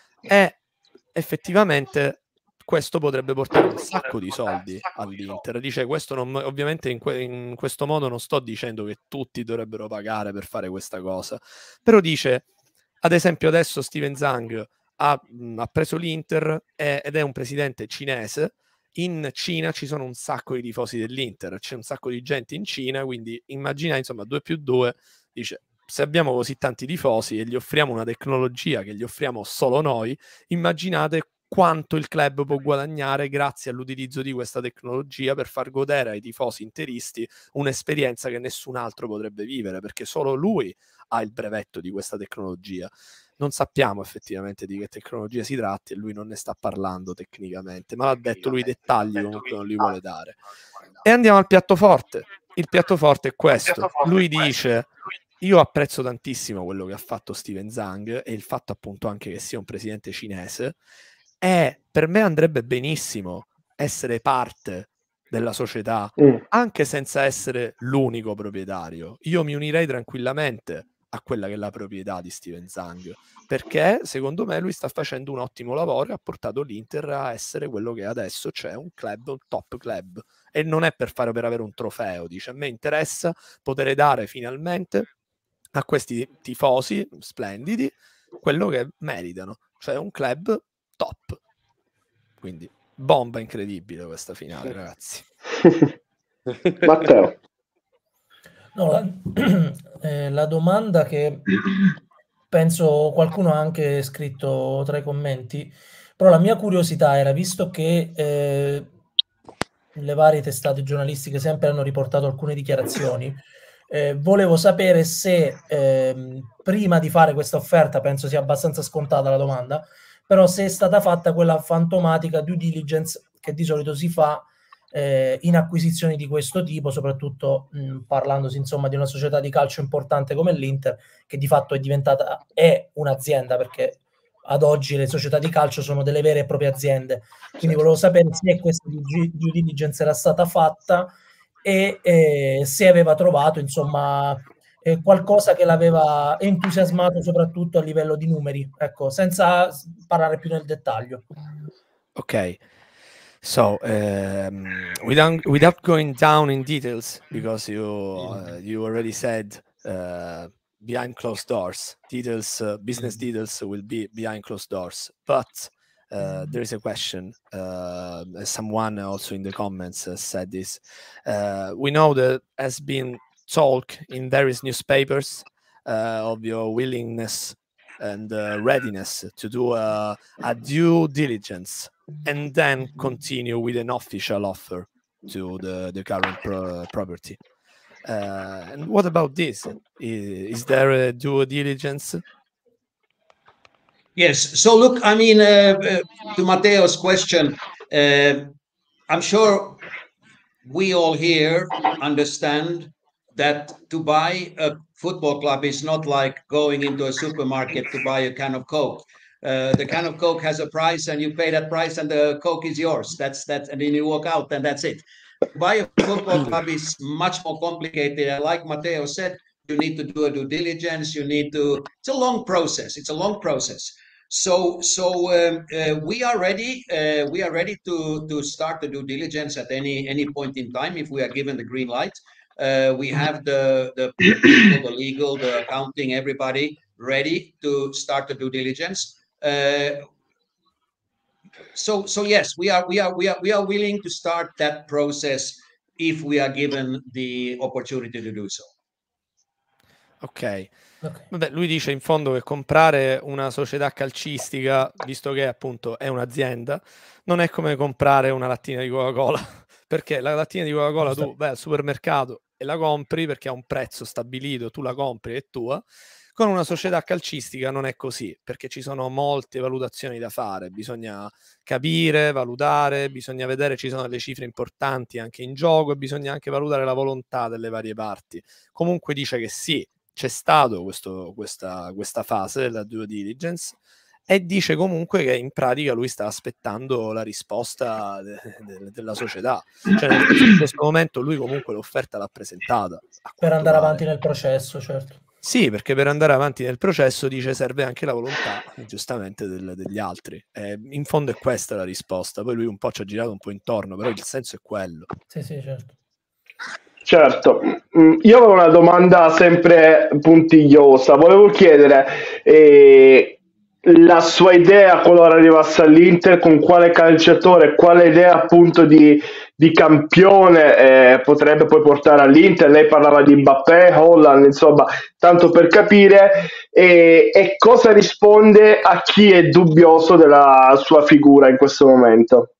e effettivamente questo potrebbe portare un sacco di soldi all'Inter. Dice, questo non, ovviamente in, que, in questo modo non sto dicendo che tutti dovrebbero pagare per fare questa cosa, però dice, ad esempio adesso Steven Zhang ha, ha preso l'Inter e, ed è un presidente cinese. In Cina ci sono un sacco di tifosi dell'Inter, c'è un sacco di gente in Cina, quindi immagina, insomma, due più due, dice, se abbiamo così tanti tifosi e gli offriamo una tecnologia che gli offriamo solo noi, immaginate quanto il club può guadagnare grazie all'utilizzo di questa tecnologia per far godere ai tifosi interisti un'esperienza che nessun altro potrebbe vivere, perché solo lui ha il brevetto di questa tecnologia. Non sappiamo effettivamente di che tecnologia si tratti e lui non ne sta parlando tecnicamente, ma l'ha detto lui, i dettagli comunque non li vuole dare. E andiamo al piatto forte. Il piatto forte è questo. Lui dice, io apprezzo tantissimo quello che ha fatto Steven Zhang e il fatto appunto anche che sia un presidente cinese, e per me andrebbe benissimo essere parte della società anche senza essere l'unico proprietario. Io mi unirei tranquillamente a quella che è la proprietà di Steven Zhang, perché secondo me lui sta facendo un ottimo lavoro e ha portato l'Inter a essere quello che è adesso, cioè un club, un top club, e non è per fare per avere un trofeo. Dice, a me interessa poter dare finalmente a questi tifosi splendidi quello che meritano, cioè un club top. Quindi bomba incredibile questa finale, ragazzi.
Matteo.
No, la, eh, la domanda che penso qualcuno ha anche scritto tra i commenti, però la mia curiosità era, visto che eh, le varie testate giornalistiche sempre hanno riportato alcune dichiarazioni, eh, volevo sapere se eh, prima di fare questa offerta, penso sia abbastanza scontata la domanda, però se è stata fatta quella fantomatica due diligence che di solito si fa eh, in acquisizioni di questo tipo, soprattutto mh, parlandosi insomma di una società di calcio importante come l'Inter, che di fatto è diventata è un'azienda, perché ad oggi le società di calcio sono delle vere e proprie aziende. Quindi volevo sapere se questa due diligence era stata fatta e eh, se aveva trovato insomma eh, qualcosa che l'aveva entusiasmato soprattutto a livello di numeri, ecco, senza parlare più nel dettaglio.
Ok. So, um, without without going down in details, because you uh, you already said uh, behind closed doors, details, uh, business details will be behind closed doors. But uh, there is a question. Uh, someone also in the comments uh, said this. Uh, we know that has been talk in various newspapers uh, of your willingness and uh, readiness to do a, a due diligence and then continue with an official offer to the, the current pro property. Uh, and what about this? Is, is there a due diligence?
Yes. So look, I mean, uh, uh, to Matteo's question, uh, I'm sure we all here understand that to buy a football club is not like going into a supermarket to buy a can of Coke. Uh, the can of Coke has a price, and you pay that price, and the Coke is yours. That's that, and then you walk out, and that's it. To buy a football club is much more complicated. And like Matteo said, you need to do a due diligence. You need to. It's a long process. It's a long process. So, so um, uh, we are ready. Uh, we are ready to to start the due diligence at any any point in time if we are given the green light. Uh, we have the the people, the legal, the accounting, everybody ready to start the due diligence. Uh, so, so yes, we are we are we are we are willing to start that process if we are given the opportunity to do so.
Ok. Okay. Vabbè, lui dice in fondo che comprare una società calcistica, visto che appunto è un'azienda, non è come comprare una lattina di Coca-Cola, perché la lattina di Coca-Cola tu vai al supermercato e la compri perché ha un prezzo stabilito, tu la compri, è tua. Con una società calcistica non è così, perché ci sono molte valutazioni da fare, bisogna capire, valutare, bisogna vedere, ci sono delle cifre importanti anche in gioco e bisogna anche valutare la volontà delle varie parti. Comunque dice che sì, c'è stato questo, questa, questa fase della due diligence e dice comunque che in pratica lui sta aspettando la risposta de, de, della società, cioè in questo momento lui comunque l'offerta l'ha presentata
per andare pare. avanti nel processo, certo.
Sì, perché per andare avanti nel processo dice serve anche la volontà giustamente del, degli altri, eh, in fondo è questa la risposta, poi lui un po' ci ha girato un po' intorno, però il senso è quello.
Sì, sì, certo.
Certo, io avevo una domanda sempre puntigliosa, volevo chiedere eh, la sua idea qualora arrivasse all'Inter, con quale calciatore, quale idea appunto di, di campione eh, potrebbe poi portare all'Inter. Lei parlava di Mbappé, Holland, insomma, tanto per capire, e, e cosa risponde a chi è dubbioso della sua figura in questo momento.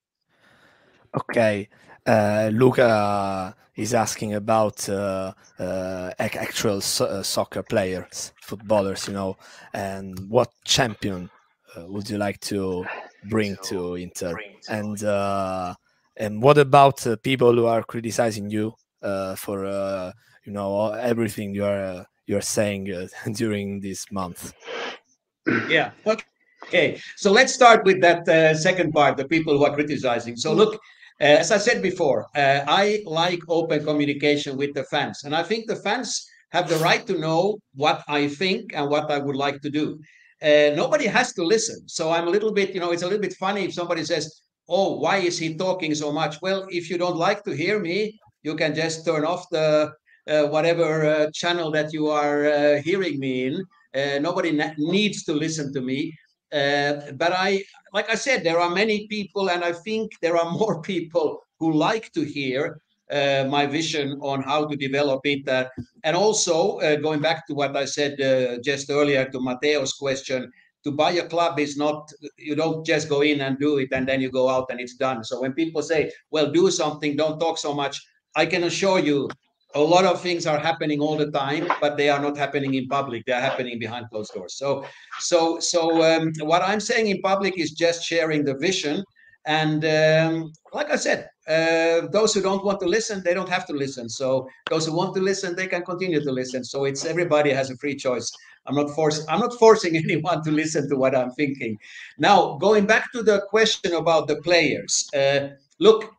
Ok, uh, Luca is asking about uh, uh, actual so uh, soccer players, footballers, you know, and what champion uh, would you like to bring to Inter? And uh, and what about uh, people who are criticizing you uh, for uh, you know everything you are uh, you're saying uh, during this month?
Yeah. Okay. Okay. So let's start with that uh, second part, the people who are criticizing. So look. Uh, as I said before, uh, I like open communication with the fans. And I think the fans have the right to know what I think and what I would like to do. Uh, nobody has to listen. So I'm a little bit, you know, it's a little bit funny if somebody says, oh, why is he talking so much? Well, if you don't like to hear me, you can just turn off the uh, whatever uh, channel that you are uh, hearing me in. Uh, nobody needs to listen to me. Uh, but I, like I said, there are many people, and I think there are more people who like to hear uh, my vision on how to develop it. Uh, and also, uh, going back to what I said uh, just earlier to Matteo's question, to buy a club is not, you don't just go in and do it and then you go out and it's done. So when people say, well, do something, don't talk so much, I can assure you, a lot of things are happening all the time, but they are not happening in public. They are happening behind closed doors. So, so, so um, what I'm saying in public is just sharing the vision. And um, like I said, uh, those who don't want to listen, they don't have to listen. So those who want to listen, they can continue to listen. So it's everybody has a free choice. I'm not forcing. I'm not forcing anyone to listen to what I'm thinking. Now, going back to the question about the players, uh, look,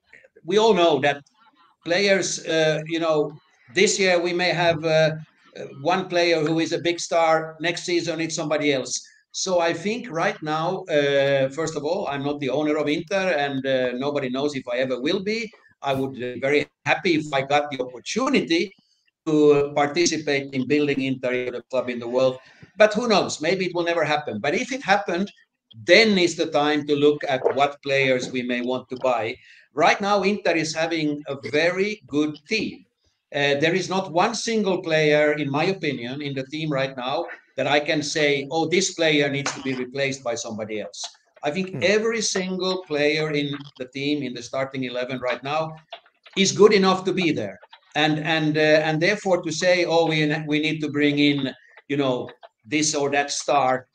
we all know that players, uh, you know, this year we may have uh, one player who is a big star. Next season, it's somebody else. So I think right now, uh, first of all, I'm not the owner of Inter, and uh, nobody knows if I ever will be. I would be very happy if I got the opportunity to participate in building Inter, the club in the world. But who knows? Maybe it will never happen. But if it happened, then is the time to look at what players we may want to buy. Right now, Inter is having a very good team. Uh, there is not one single player, in my opinion, in the team right now that I can say, oh, this player needs to be replaced by somebody else. I think mm. every single player in the team, in the starting eleven right now, is good enough to be there. And and uh, and therefore to say, oh, we, we need to bring in, you know, this or that star,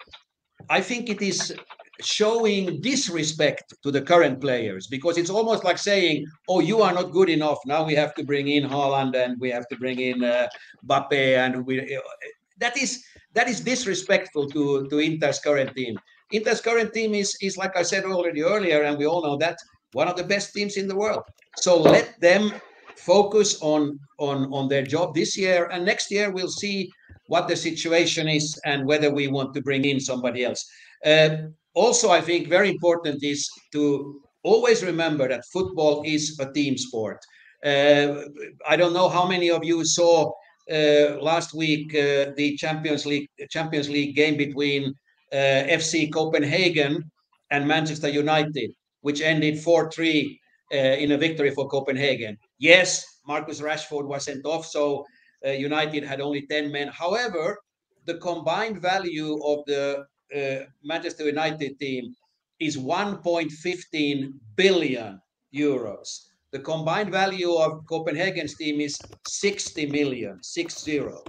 I think it is showing disrespect to the current players, because it's almost like saying, oh, you are not good enough. Now we have to bring in Haaland and we have to bring in uh, Mbappe. And we, uh, that is that is disrespectful to, to Inter's current team. Inter's current team is, is, like I said already earlier, and we all know that, one of the best teams in the world. So let them focus on, on, on their job this year. And next year we'll see what the situation is and whether we want to bring in somebody else. Uh, also, I think very important is to always remember that football is a team sport. Uh, I don't know how many of you saw uh, last week uh, the Champions League Champions League game between uh, F C Copenhagen and Manchester United, which ended four three uh, in a victory for Copenhagen. Yes, Marcus Rashford was sent off, so uh, United had only ten men. However, the combined value of the uh, Manchester United team is one point one five billion euros. The combined value of Copenhagen's team is sixty million, six zero.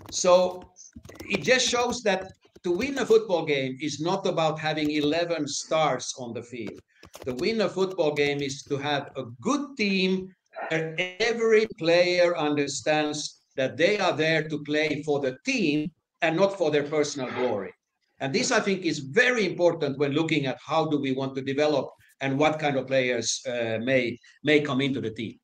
So it just shows that to win a football game is not about having eleven stars on the field. To win a football game is to have a good team where every player understands that they are there to play for the team and not for their personal glory. And this, I think, is very important when looking at how do we want to develop and what kind of players uh, may, may come into the team.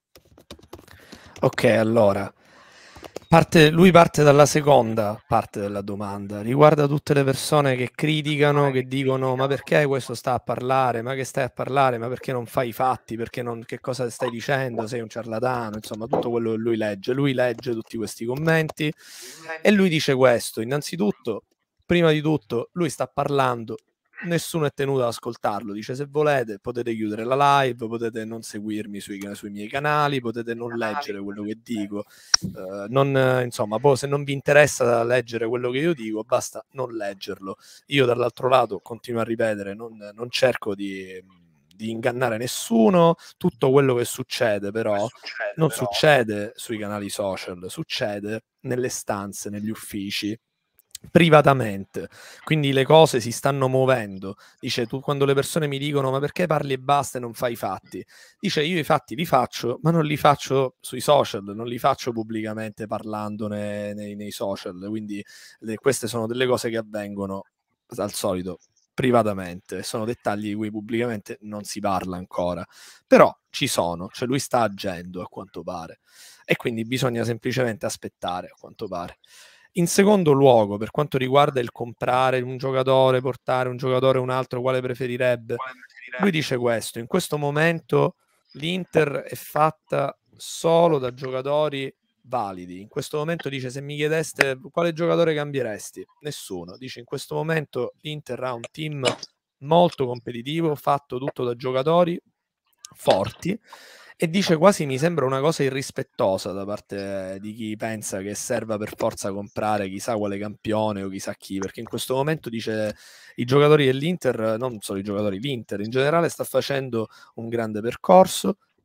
Ok, allora, parte, lui parte dalla seconda parte della domanda, riguarda tutte le persone che criticano, che dicono ma perché questo sta a parlare, ma che stai a parlare, ma perché non fai i fatti, perché non, che cosa stai dicendo, sei un ciarlatano, insomma tutto quello che lui legge. Lui legge tutti questi commenti e lui dice questo: innanzitutto, prima di tutto, lui sta parlando, nessuno è tenuto ad ascoltarlo, dice se volete potete chiudere la live, potete non seguirmi sui, sui miei canali, potete non leggere quello che dico, uh, non, insomma, poi se non vi interessa leggere quello che io dico basta non leggerlo. Io dall'altro lato continuo a ripetere, non, non cerco di, di ingannare nessuno, tutto quello che succede però succede, non però. succede sui canali social, succede nelle stanze, negli uffici, privatamente, quindi le cose si stanno muovendo. Dice, tu quando le persone mi dicono ma perché parli e basta e non fai i fatti, dice io i fatti li faccio ma non li faccio sui social, non li faccio pubblicamente parlandone nei, nei social, quindi le, queste sono delle cose che avvengono al solito privatamente, sono dettagli di cui pubblicamente non si parla ancora, però ci sono, cioè lui sta agendo a quanto pare e quindi bisogna semplicemente aspettare a quanto pare. In secondo luogo, per quanto riguarda il comprare un giocatore, portare un giocatore o un altro, quale preferirebbe? Lui dice questo: in questo momento l'Inter è fatta solo da giocatori validi. In questo momento dice, se mi chiedeste quale giocatore cambieresti? Nessuno. Dice, in questo momento l'Inter ha un team molto competitivo, fatto tutto da giocatori forti. E dice quasi mi sembra una cosa irrispettosa da parte di chi pensa che serva per forza comprare chissà quale campione o chissà chi, perché in questo momento dice i giocatori dell'Inter, non solo i giocatori, l'Inter in generale sta facendo un grande percorso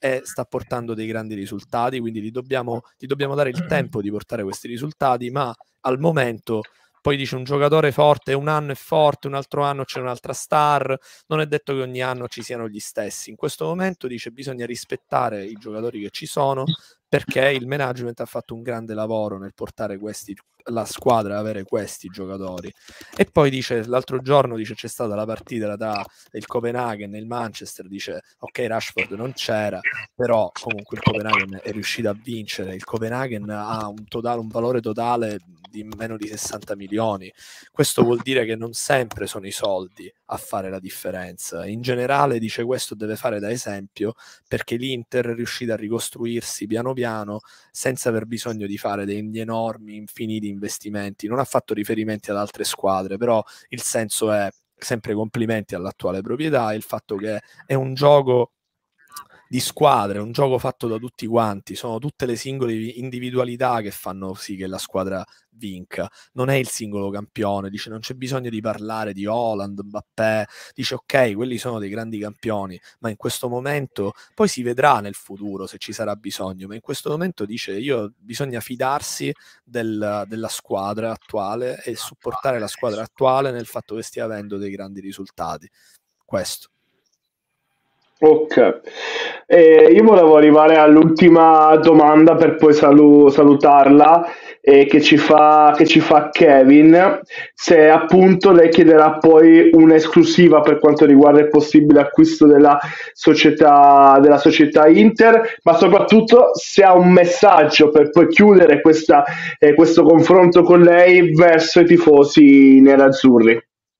e sta portando dei grandi risultati, quindi gli dobbiamo, gli dobbiamo dare il tempo di portare questi risultati, ma al momento poi dice un giocatore forte, un anno è forte, un altro anno c'è un'altra star, non è detto che ogni anno ci siano gli stessi. In questo momento dice bisogna rispettare i giocatori che ci sono, perché il management ha fatto un grande lavoro nel portare questi, la squadra ad avere questi giocatori. E poi dice, l'altro giorno dice c'è stata la partita tra il Copenaghen e il Manchester, dice ok Rashford non c'era, però comunque il Copenaghen è riuscito a vincere, il Copenaghen ha un, totale, un valore totale di meno di sessanta milioni. Questo vuol dire che non sempre sono i soldi a fare la differenza. In generale dice questo deve fare da esempio, perché l'Inter è riuscita a ricostruirsi piano piano senza aver bisogno di fare degli enormi infiniti investimenti. Non ha fatto riferimenti ad altre squadre, però il senso è sempre complimenti all'attuale proprietà e il fatto che è un gioco di squadre, un gioco fatto da tutti quanti, sono tutte le singole individualità che fanno sì che la squadra vinca, non è il singolo campione. Dice non c'è bisogno di parlare di Haaland, Mbappé, dice ok, quelli sono dei grandi campioni, ma in questo momento, poi si vedrà nel futuro se ci sarà bisogno, ma in questo momento dice io bisogna fidarsi del, della squadra attuale e supportare la squadra attuale nel fatto che stia avendo dei grandi risultati. Questo.
Ok, eh, io volevo arrivare all'ultima domanda per poi salu- salutarla, eh, che ci fa, che ci fa Kevin, se appunto lei chiederà poi un'esclusiva per quanto riguarda il possibile acquisto della società, della società Inter, ma soprattutto se ha un messaggio per poi chiudere questa, eh, questo confronto con lei verso i tifosi nerazzurri.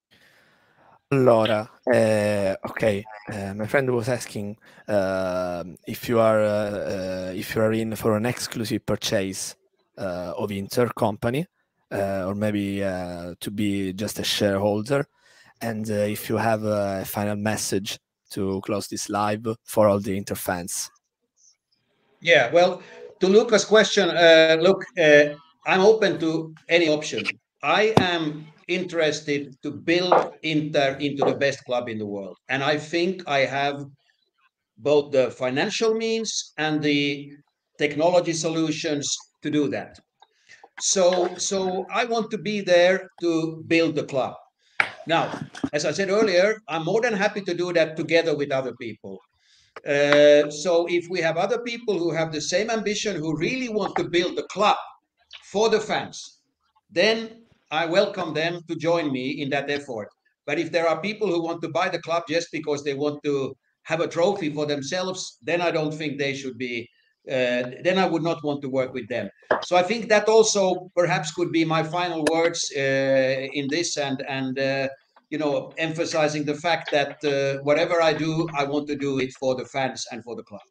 Allora, eh, ok, uh, my friend was asking uh, if you are uh, uh, if you are in for an exclusive purchase uh, of Inter company, uh, or maybe uh, to be just a shareholder, and uh, if you have a final message to close this live for all the Inter fans.
Yeah, well, to Luca's question, uh, look, uh, I'm open to any option. I am interested to build Inter into the best club in the world. And I think I have both the financial means and the technology solutions to do that. So, so I want to be there to build the club. Now, as I said earlier, I'm more than happy to do that together with other people. Uh, so if we have other people who have the same ambition, who really want to build the club for the fans, then I welcome them to join me in that effort. But if there are people who want to buy the club just because they want to have a trophy for themselves, then I don't think they should be, uh, then I would not want to work with them. So I think that also perhaps could be my final words uh, in this, and, and uh, you know, emphasizing the fact that uh, whatever I do, I want to do it for the fans and for the club.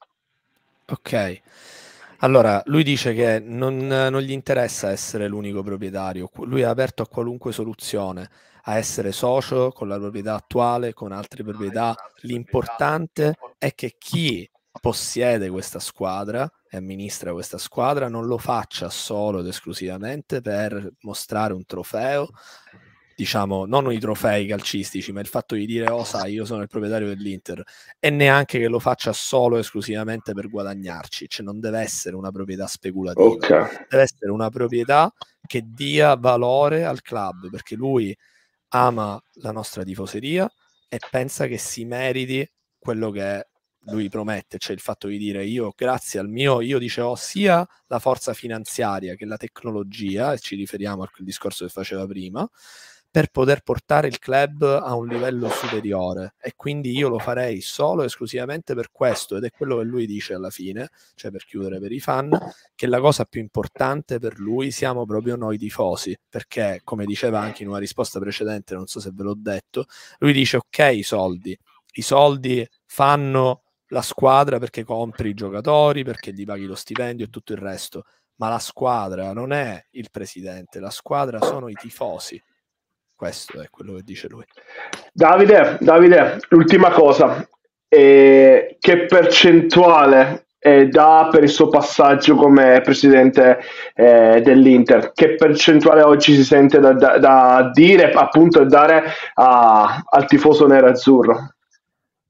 Ok. Allora, lui dice che non, non gli interessa essere l'unico proprietario, lui è aperto a qualunque soluzione, a essere socio con la proprietà attuale, con altre proprietà. L'importante è che chi possiede questa squadra e amministra questa squadra non lo faccia solo ed esclusivamente per mostrare un trofeo, diciamo, non i trofei calcistici, ma il fatto di dire oh sai io sono il proprietario dell'Inter, e neanche che lo faccia solo esclusivamente per guadagnarci. Cioè non deve essere una proprietà speculativa, okay. Deve essere una proprietà che dia valore al club, perché lui ama la nostra tifoseria e pensa che si meriti quello che lui promette, cioè il fatto di dire io grazie al mio, io dicevo sia la forza finanziaria che la tecnologia, e ci riferiamo al discorso che faceva prima, per poter portare il club a un livello superiore, e quindi io lo farei solo e esclusivamente per questo, ed è quello che lui dice alla fine, cioè per chiudere per i fan, che la cosa più importante per lui siamo proprio noi tifosi, perché come diceva anche in una risposta precedente, non so se ve l'ho detto, lui dice ok i soldi, i soldi fanno la squadra perché compri i giocatori, perché gli paghi lo stipendio e tutto il resto, ma la squadra non è il presidente, la squadra sono i tifosi. Questo è quello che dice lui.
Davide, Davide, l'ultima cosa, eh, che percentuale eh, dà per il suo passaggio come presidente eh, dell'Inter? Che percentuale oggi si sente da, da, da dire, appunto, e dare a, al tifoso nerazzurro?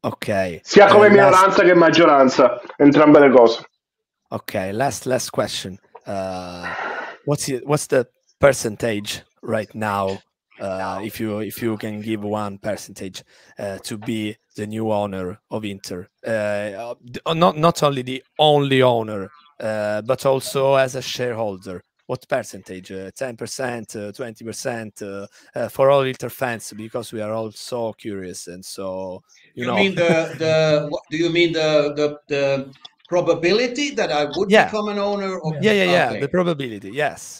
Ok.
Sia come
Uh,
minoranza
last...
che maggioranza, entrambe le cose.
Ok, last last question. Uh, what's it, what's the percentage right now? Uh, if you if you can give one percentage uh, to be the new owner of Inter, uh, not not only the only owner, uh, but also as a shareholder. What percentage? Uh, ten percent, uh, twenty percent uh, uh, for all Inter fans, because we are all so curious and so you,
You
know.
mean the the what, do you mean the the the probability that I would
yeah.
become an owner? Of,
yeah, yeah, yeah.
okay.
The probability, yes.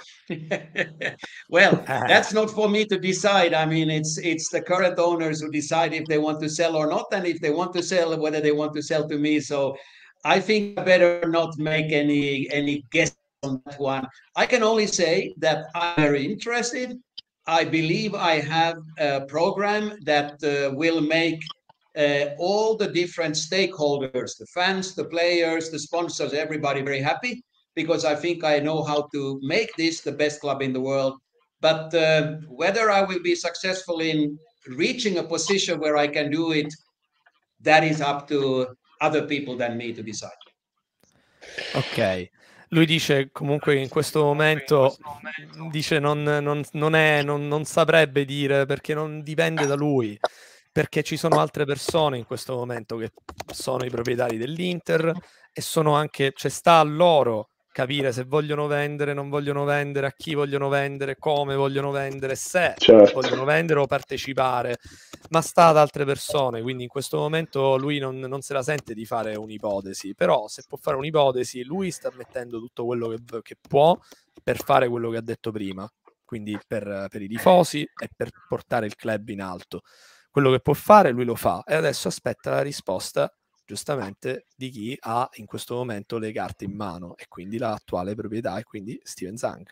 Well, that's not for me to decide. I mean, it's it's the current owners who decide if they want to sell or not, and if they want to sell, whether they want to sell to me. So I think I better not make any any guess on that one. I can only say that I'm very interested. I believe I have a program that uh, will make uh, all the different stakeholders, the fans, the players, the sponsors, everybody very happy, because I think I know how to make this the best club in the world. But uh, whether I will be successful in reaching a position where I can do it, that is up to other people than me to decide.
Ok, lui dice comunque in questo momento, dice non, non, non, è, non, non saprebbe dire, perché non dipende da lui, perché ci sono altre persone in questo momento che sono i proprietari dell'Inter e sono anche, cioè sta a loro capire se vogliono vendere, non vogliono vendere, a chi vogliono vendere, come vogliono vendere, se
Certo.
vogliono vendere o partecipare, ma sta ad altre persone, quindi in questo momento lui non, non se la sente di fare un'ipotesi, però se può fare un'ipotesi, lui sta mettendo tutto quello che, che può per fare quello che ha detto prima, quindi per, per i tifosi e per portare il club in alto. Quello che può fare lui lo fa e adesso aspetta la risposta giustamente di chi ha in questo momento le carte in mano e quindi l'attuale proprietà e quindi Steven Zhang.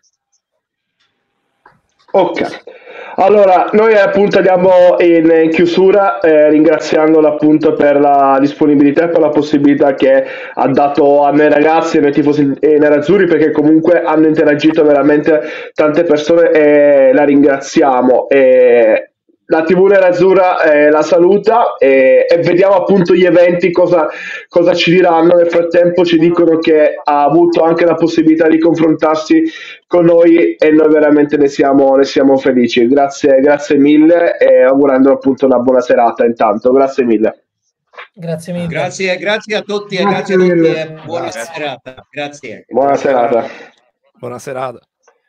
Ok, allora noi appunto andiamo in, in chiusura eh, ringraziandolo appunto per la disponibilità e per la possibilità che ha dato a noi ragazzi e noi tifosi nerazzurri, perché comunque hanno interagito veramente tante persone e la ringraziamo. E la tivù nerazzurra eh, la saluta e, e vediamo appunto gli eventi cosa, cosa ci diranno. Nel frattempo ci dicono che ha avuto anche la possibilità di confrontarsi con noi e noi veramente ne siamo, ne siamo felici. Grazie, grazie mille e augurando appunto una buona serata intanto. Grazie mille.
Grazie mille.
Grazie, grazie a tutti e
Grazie
grazie a tutti
mille.
e buona
Grazie.
serata. Grazie.
Buona serata.
Buona serata.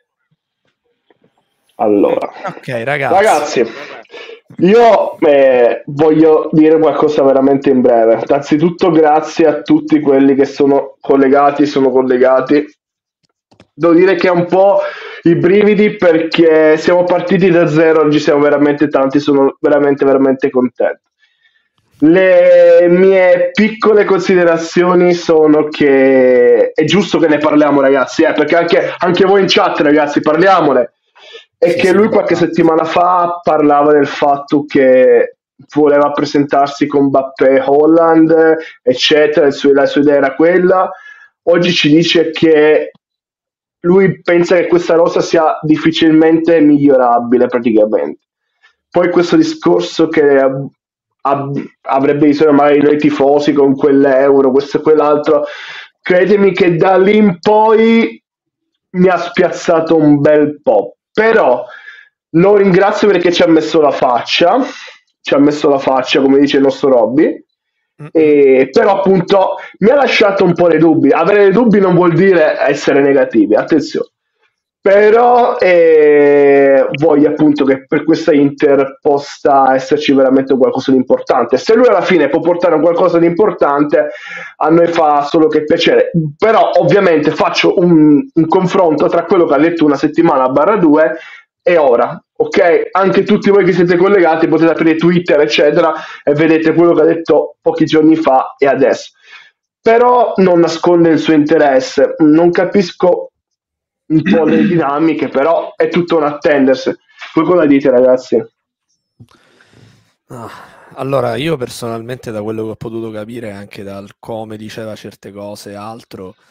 Allora,
ok ragazzi,
ragazzi io eh, voglio dire qualcosa veramente in breve. Innanzitutto grazie a tutti quelli che sono collegati, sono collegati. Devo dire che è un po' i brividi perché siamo partiti da zero, oggi siamo veramente tanti, sono veramente veramente contento. Le mie piccole considerazioni sono che è giusto che ne parliamo ragazzi, eh, perché anche, anche voi in chat ragazzi parliamole. E
Sì,
che
sì,
lui qualche
infatti.
settimana fa parlava del fatto che voleva presentarsi con Mbappé, Holland, eccetera, il suo- la sua idea era quella. Oggi ci dice che lui pensa che questa rosa sia difficilmente migliorabile praticamente. Poi questo discorso che ab- ab- avrebbe bisogno magari noi tifosi con quell'euro, questo e quell'altro, credimi che da lì in poi mi ha spiazzato un bel po'. Però lo ringrazio perché ci ha messo la faccia, ci ha messo la faccia, come dice il nostro Robby. E, però appunto mi ha lasciato un po' dei dubbi. Avere dei dubbi non vuol dire essere negativi, attenzione. Però eh, voglio appunto che per questa Inter possa esserci veramente qualcosa di importante. Se lui alla fine può portare qualcosa di importante, a noi fa solo che piacere. Però ovviamente faccio un, un confronto tra quello che ha detto una settimana barra due e ora. Ok, anche tutti voi che siete collegati potete aprire Twitter eccetera e vedete quello che ha detto pochi giorni fa e adesso. Però non nasconde il suo interesse. Non capisco un po' le dinamiche, però è tutto un attendersi. Voi cosa dite ragazzi?
Ah, allora io personalmente da quello che ho potuto capire anche dal come diceva certe cose e altro,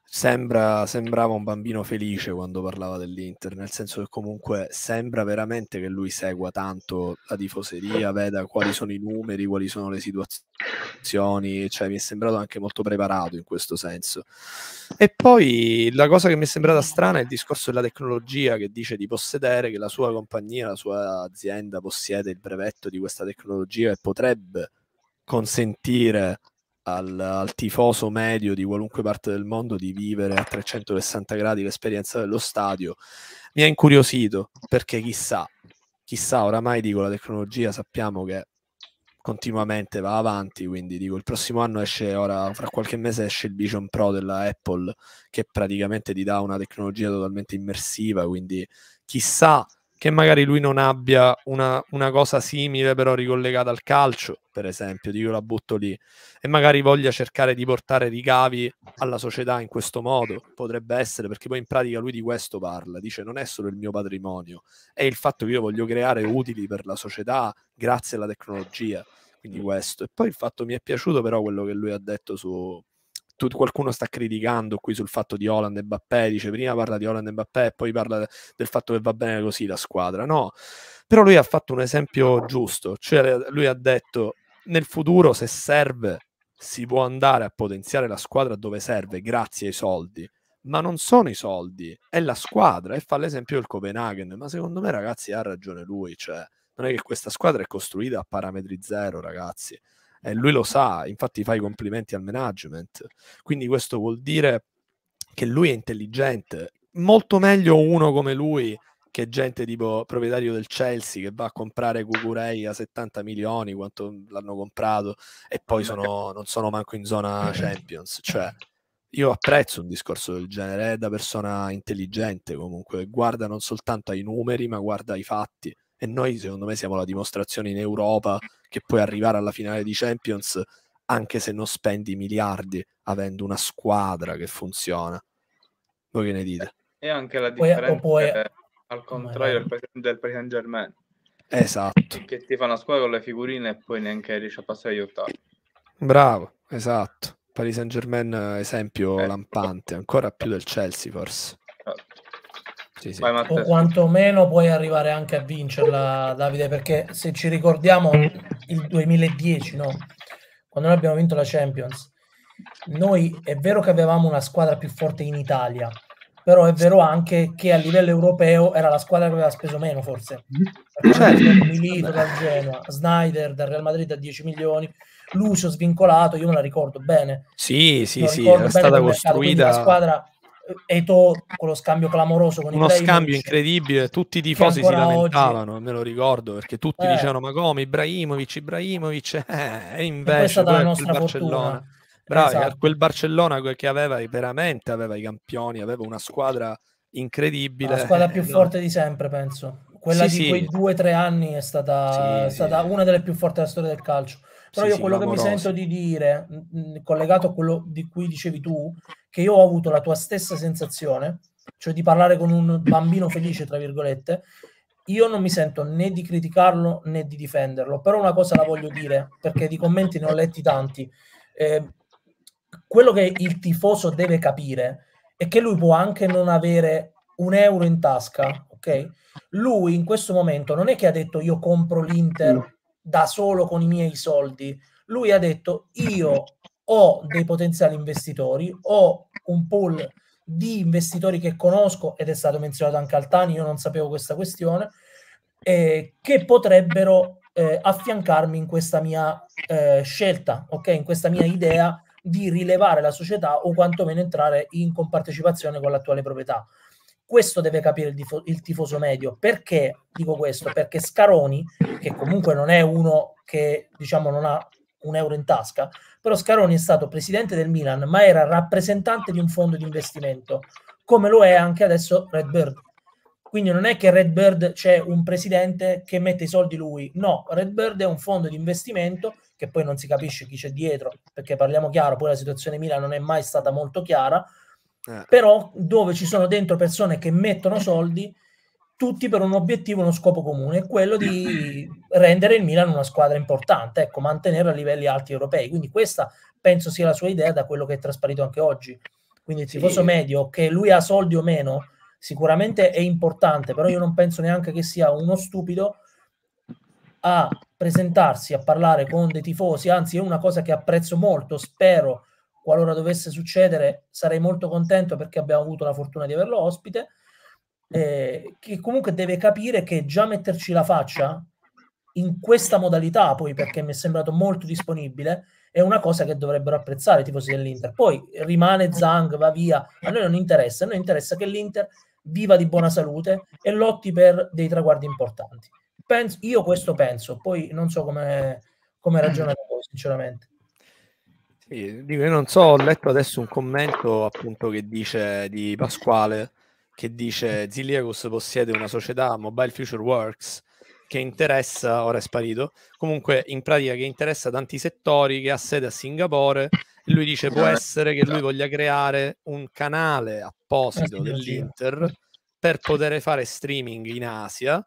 Sembra, sembrava un bambino felice quando parlava dell'Inter, nel senso che comunque sembra veramente che lui segua tanto la tifoseria, veda quali sono i numeri, quali sono le situazioni, cioè mi è sembrato anche molto preparato in questo senso. E poi la cosa che mi è sembrata strana è il discorso della tecnologia, che dice di possedere, che la sua compagnia, la sua azienda possiede il brevetto di questa tecnologia e potrebbe consentire Al, al tifoso medio di qualunque parte del mondo di vivere a trecentosessanta gradi l'esperienza dello stadio. Mi ha incuriosito, perché chissà, chissà, oramai dico, la tecnologia sappiamo che continuamente va avanti, quindi dico, il prossimo anno esce, ora fra qualche mese esce il Vision Pro della Apple, che praticamente ti dà una tecnologia totalmente immersiva, quindi chissà che magari lui non abbia una, una cosa simile però ricollegata al calcio, per esempio, dico, la butto lì, e magari voglia cercare di portare ricavi alla società in questo modo, potrebbe essere, perché poi in pratica lui di questo parla, dice non è solo il mio patrimonio, è il fatto che io voglio creare utili per la società grazie alla tecnologia, quindi questo. E poi il fatto, mi è piaciuto però quello che lui ha detto su... Tu, qualcuno sta criticando qui sul fatto di Haaland e Mbappé, dice prima parla di Haaland e Mbappé e poi parla del fatto che va bene così la squadra, no, però lui ha fatto un esempio giusto, cioè lui ha detto nel futuro se serve si può andare a potenziare la squadra dove serve grazie ai soldi, ma non sono i soldi, è la squadra, e fa l'esempio del Copenaghen, ma secondo me ragazzi ha ragione lui, cioè non è che questa squadra è costruita a parametri zero, ragazzi, e lui lo sa, infatti fa i complimenti al management, quindi questo vuol dire che lui è intelligente, molto meglio uno come lui che gente tipo proprietario del Chelsea che va a comprare Cucurei a settanta milioni, quanto l'hanno comprato, e poi sono, non sono manco in zona Champions, cioè io apprezzo un discorso del genere, è da persona intelligente comunque, guarda non soltanto ai numeri ma guarda ai fatti, e noi secondo me siamo la dimostrazione in Europa che puoi arrivare alla finale di Champions anche se non spendi miliardi avendo una squadra che funziona. Voi che ne dite?
E anche la
Poi-
differenza
poi-
è, al contrario del, del Paris Saint Germain,
Esatto,
che ti fa una squadra con le figurine e poi neanche riesce a passare gli ottavi.
bravo, esatto. Paris Saint Germain esempio
Eh.
lampante, ancora più del Chelsea forse.
Esatto.
Sì, sì.
Vai,
O
Matteo.
quantomeno puoi arrivare anche a vincerla, Davide, perché se ci ricordiamo il duemiladieci, no? Quando noi abbiamo vinto la Champions, noi è vero che avevamo una squadra più forte in Italia, però è vero anche che a livello europeo era la squadra che aveva speso meno, forse. Perché
Certo.
noi abbiamo Milito dal Genoa, Snyder dal Real Madrid a dieci milioni, Lucio svincolato, io me la ricordo bene.
Sì, sì,
Lo
sì,
ricordo
era
bene
stata
quel mercato, quindi la
costruita
squadra Eto'o con lo scambio clamoroso con
uno
Ibrahimovic,
scambio incredibile, tutti i
che
tifosi si
ancora oggi
lamentavano, me lo ricordo, perché tutti
eh,
dicevano ma come Ibrahimovic, Ibrahimovic, eh, e
e poi è
invece
stata
poi
la
a quel
nostra
Barcellona,
fortuna.
bravo,
Esatto.
quel Barcellona quel che aveva veramente aveva i campioni, aveva una squadra incredibile.
La squadra più
eh, no.
forte di sempre, penso. Quella
Sì,
di quei
sì.
due o tre anni è stata,
Sì,
è stata
sì.
una delle più forti della storia del calcio. Però
Sì,
io
sì,
quello che mi
clamorosi.
sento di dire, mh, collegato a quello di cui dicevi tu, che io ho avuto la tua stessa sensazione, cioè di parlare con un bambino felice, tra virgolette, io non mi sento né di criticarlo né di difenderlo, però una cosa la voglio dire, perché di commenti ne ho letti tanti. Eh, quello che il tifoso deve capire è che lui può anche non avere un euro in tasca, ok? Lui in questo momento non è che ha detto io compro l'Inter da solo con i miei soldi, lui ha detto io ho dei potenziali investitori, ho un pool di investitori che conosco, ed è stato menzionato anche Altani, io non sapevo questa questione, eh, che potrebbero eh, affiancarmi in questa mia eh, scelta, ok? In questa mia idea di rilevare la società o quantomeno entrare in compartecipazione con l'attuale proprietà. Questo deve capire il, tifo- il tifoso medio. Perché dico questo? Perché Scaroni, che comunque non è uno che diciamo non ha un euro in tasca, però Scaroni è stato presidente del Milan, ma era rappresentante di un fondo di investimento, come lo è anche adesso Redbird. Quindi non è che Redbird c'è un presidente che mette i soldi lui, no, Redbird è un fondo di investimento che poi non si capisce chi c'è dietro, perché parliamo chiaro, poi la situazione Milan non è mai stata molto chiara,
Eh.
però dove ci sono dentro persone che mettono soldi tutti per un obiettivo, uno scopo comune, quello di rendere il Milan una squadra importante, ecco, mantenerla a livelli alti europei. Quindi questa penso sia la sua idea, da quello che è trasparito anche oggi. quindi il tifoso sì. medio, che lui ha soldi o meno, sicuramente è importante, però io non penso neanche che sia uno stupido a presentarsi a parlare con dei tifosi, anzi è una cosa che apprezzo molto, spero qualora dovesse succedere sarei molto contento perché abbiamo avuto la fortuna di averlo ospite, eh, che comunque deve capire che già metterci la faccia in questa modalità, poi perché mi è sembrato molto disponibile, è una cosa che dovrebbero apprezzare i tifosi dell'Inter. Poi rimane Zhang, va via, a noi non interessa, a noi interessa che l'Inter viva di buona salute e lotti per dei traguardi importanti. Penso, io questo penso, poi non so come come ragionate voi, sinceramente.
Sì, dico, io non so, ho letto adesso un commento appunto che dice di Pasquale, che dice Ziliacus possiede una società, Mobile Future Works, che interessa, ora è sparito, comunque in pratica che interessa tanti settori, che ha sede a Singapore, e lui dice può essere che lui voglia creare un canale apposito dell'Inter per poter fare streaming in Asia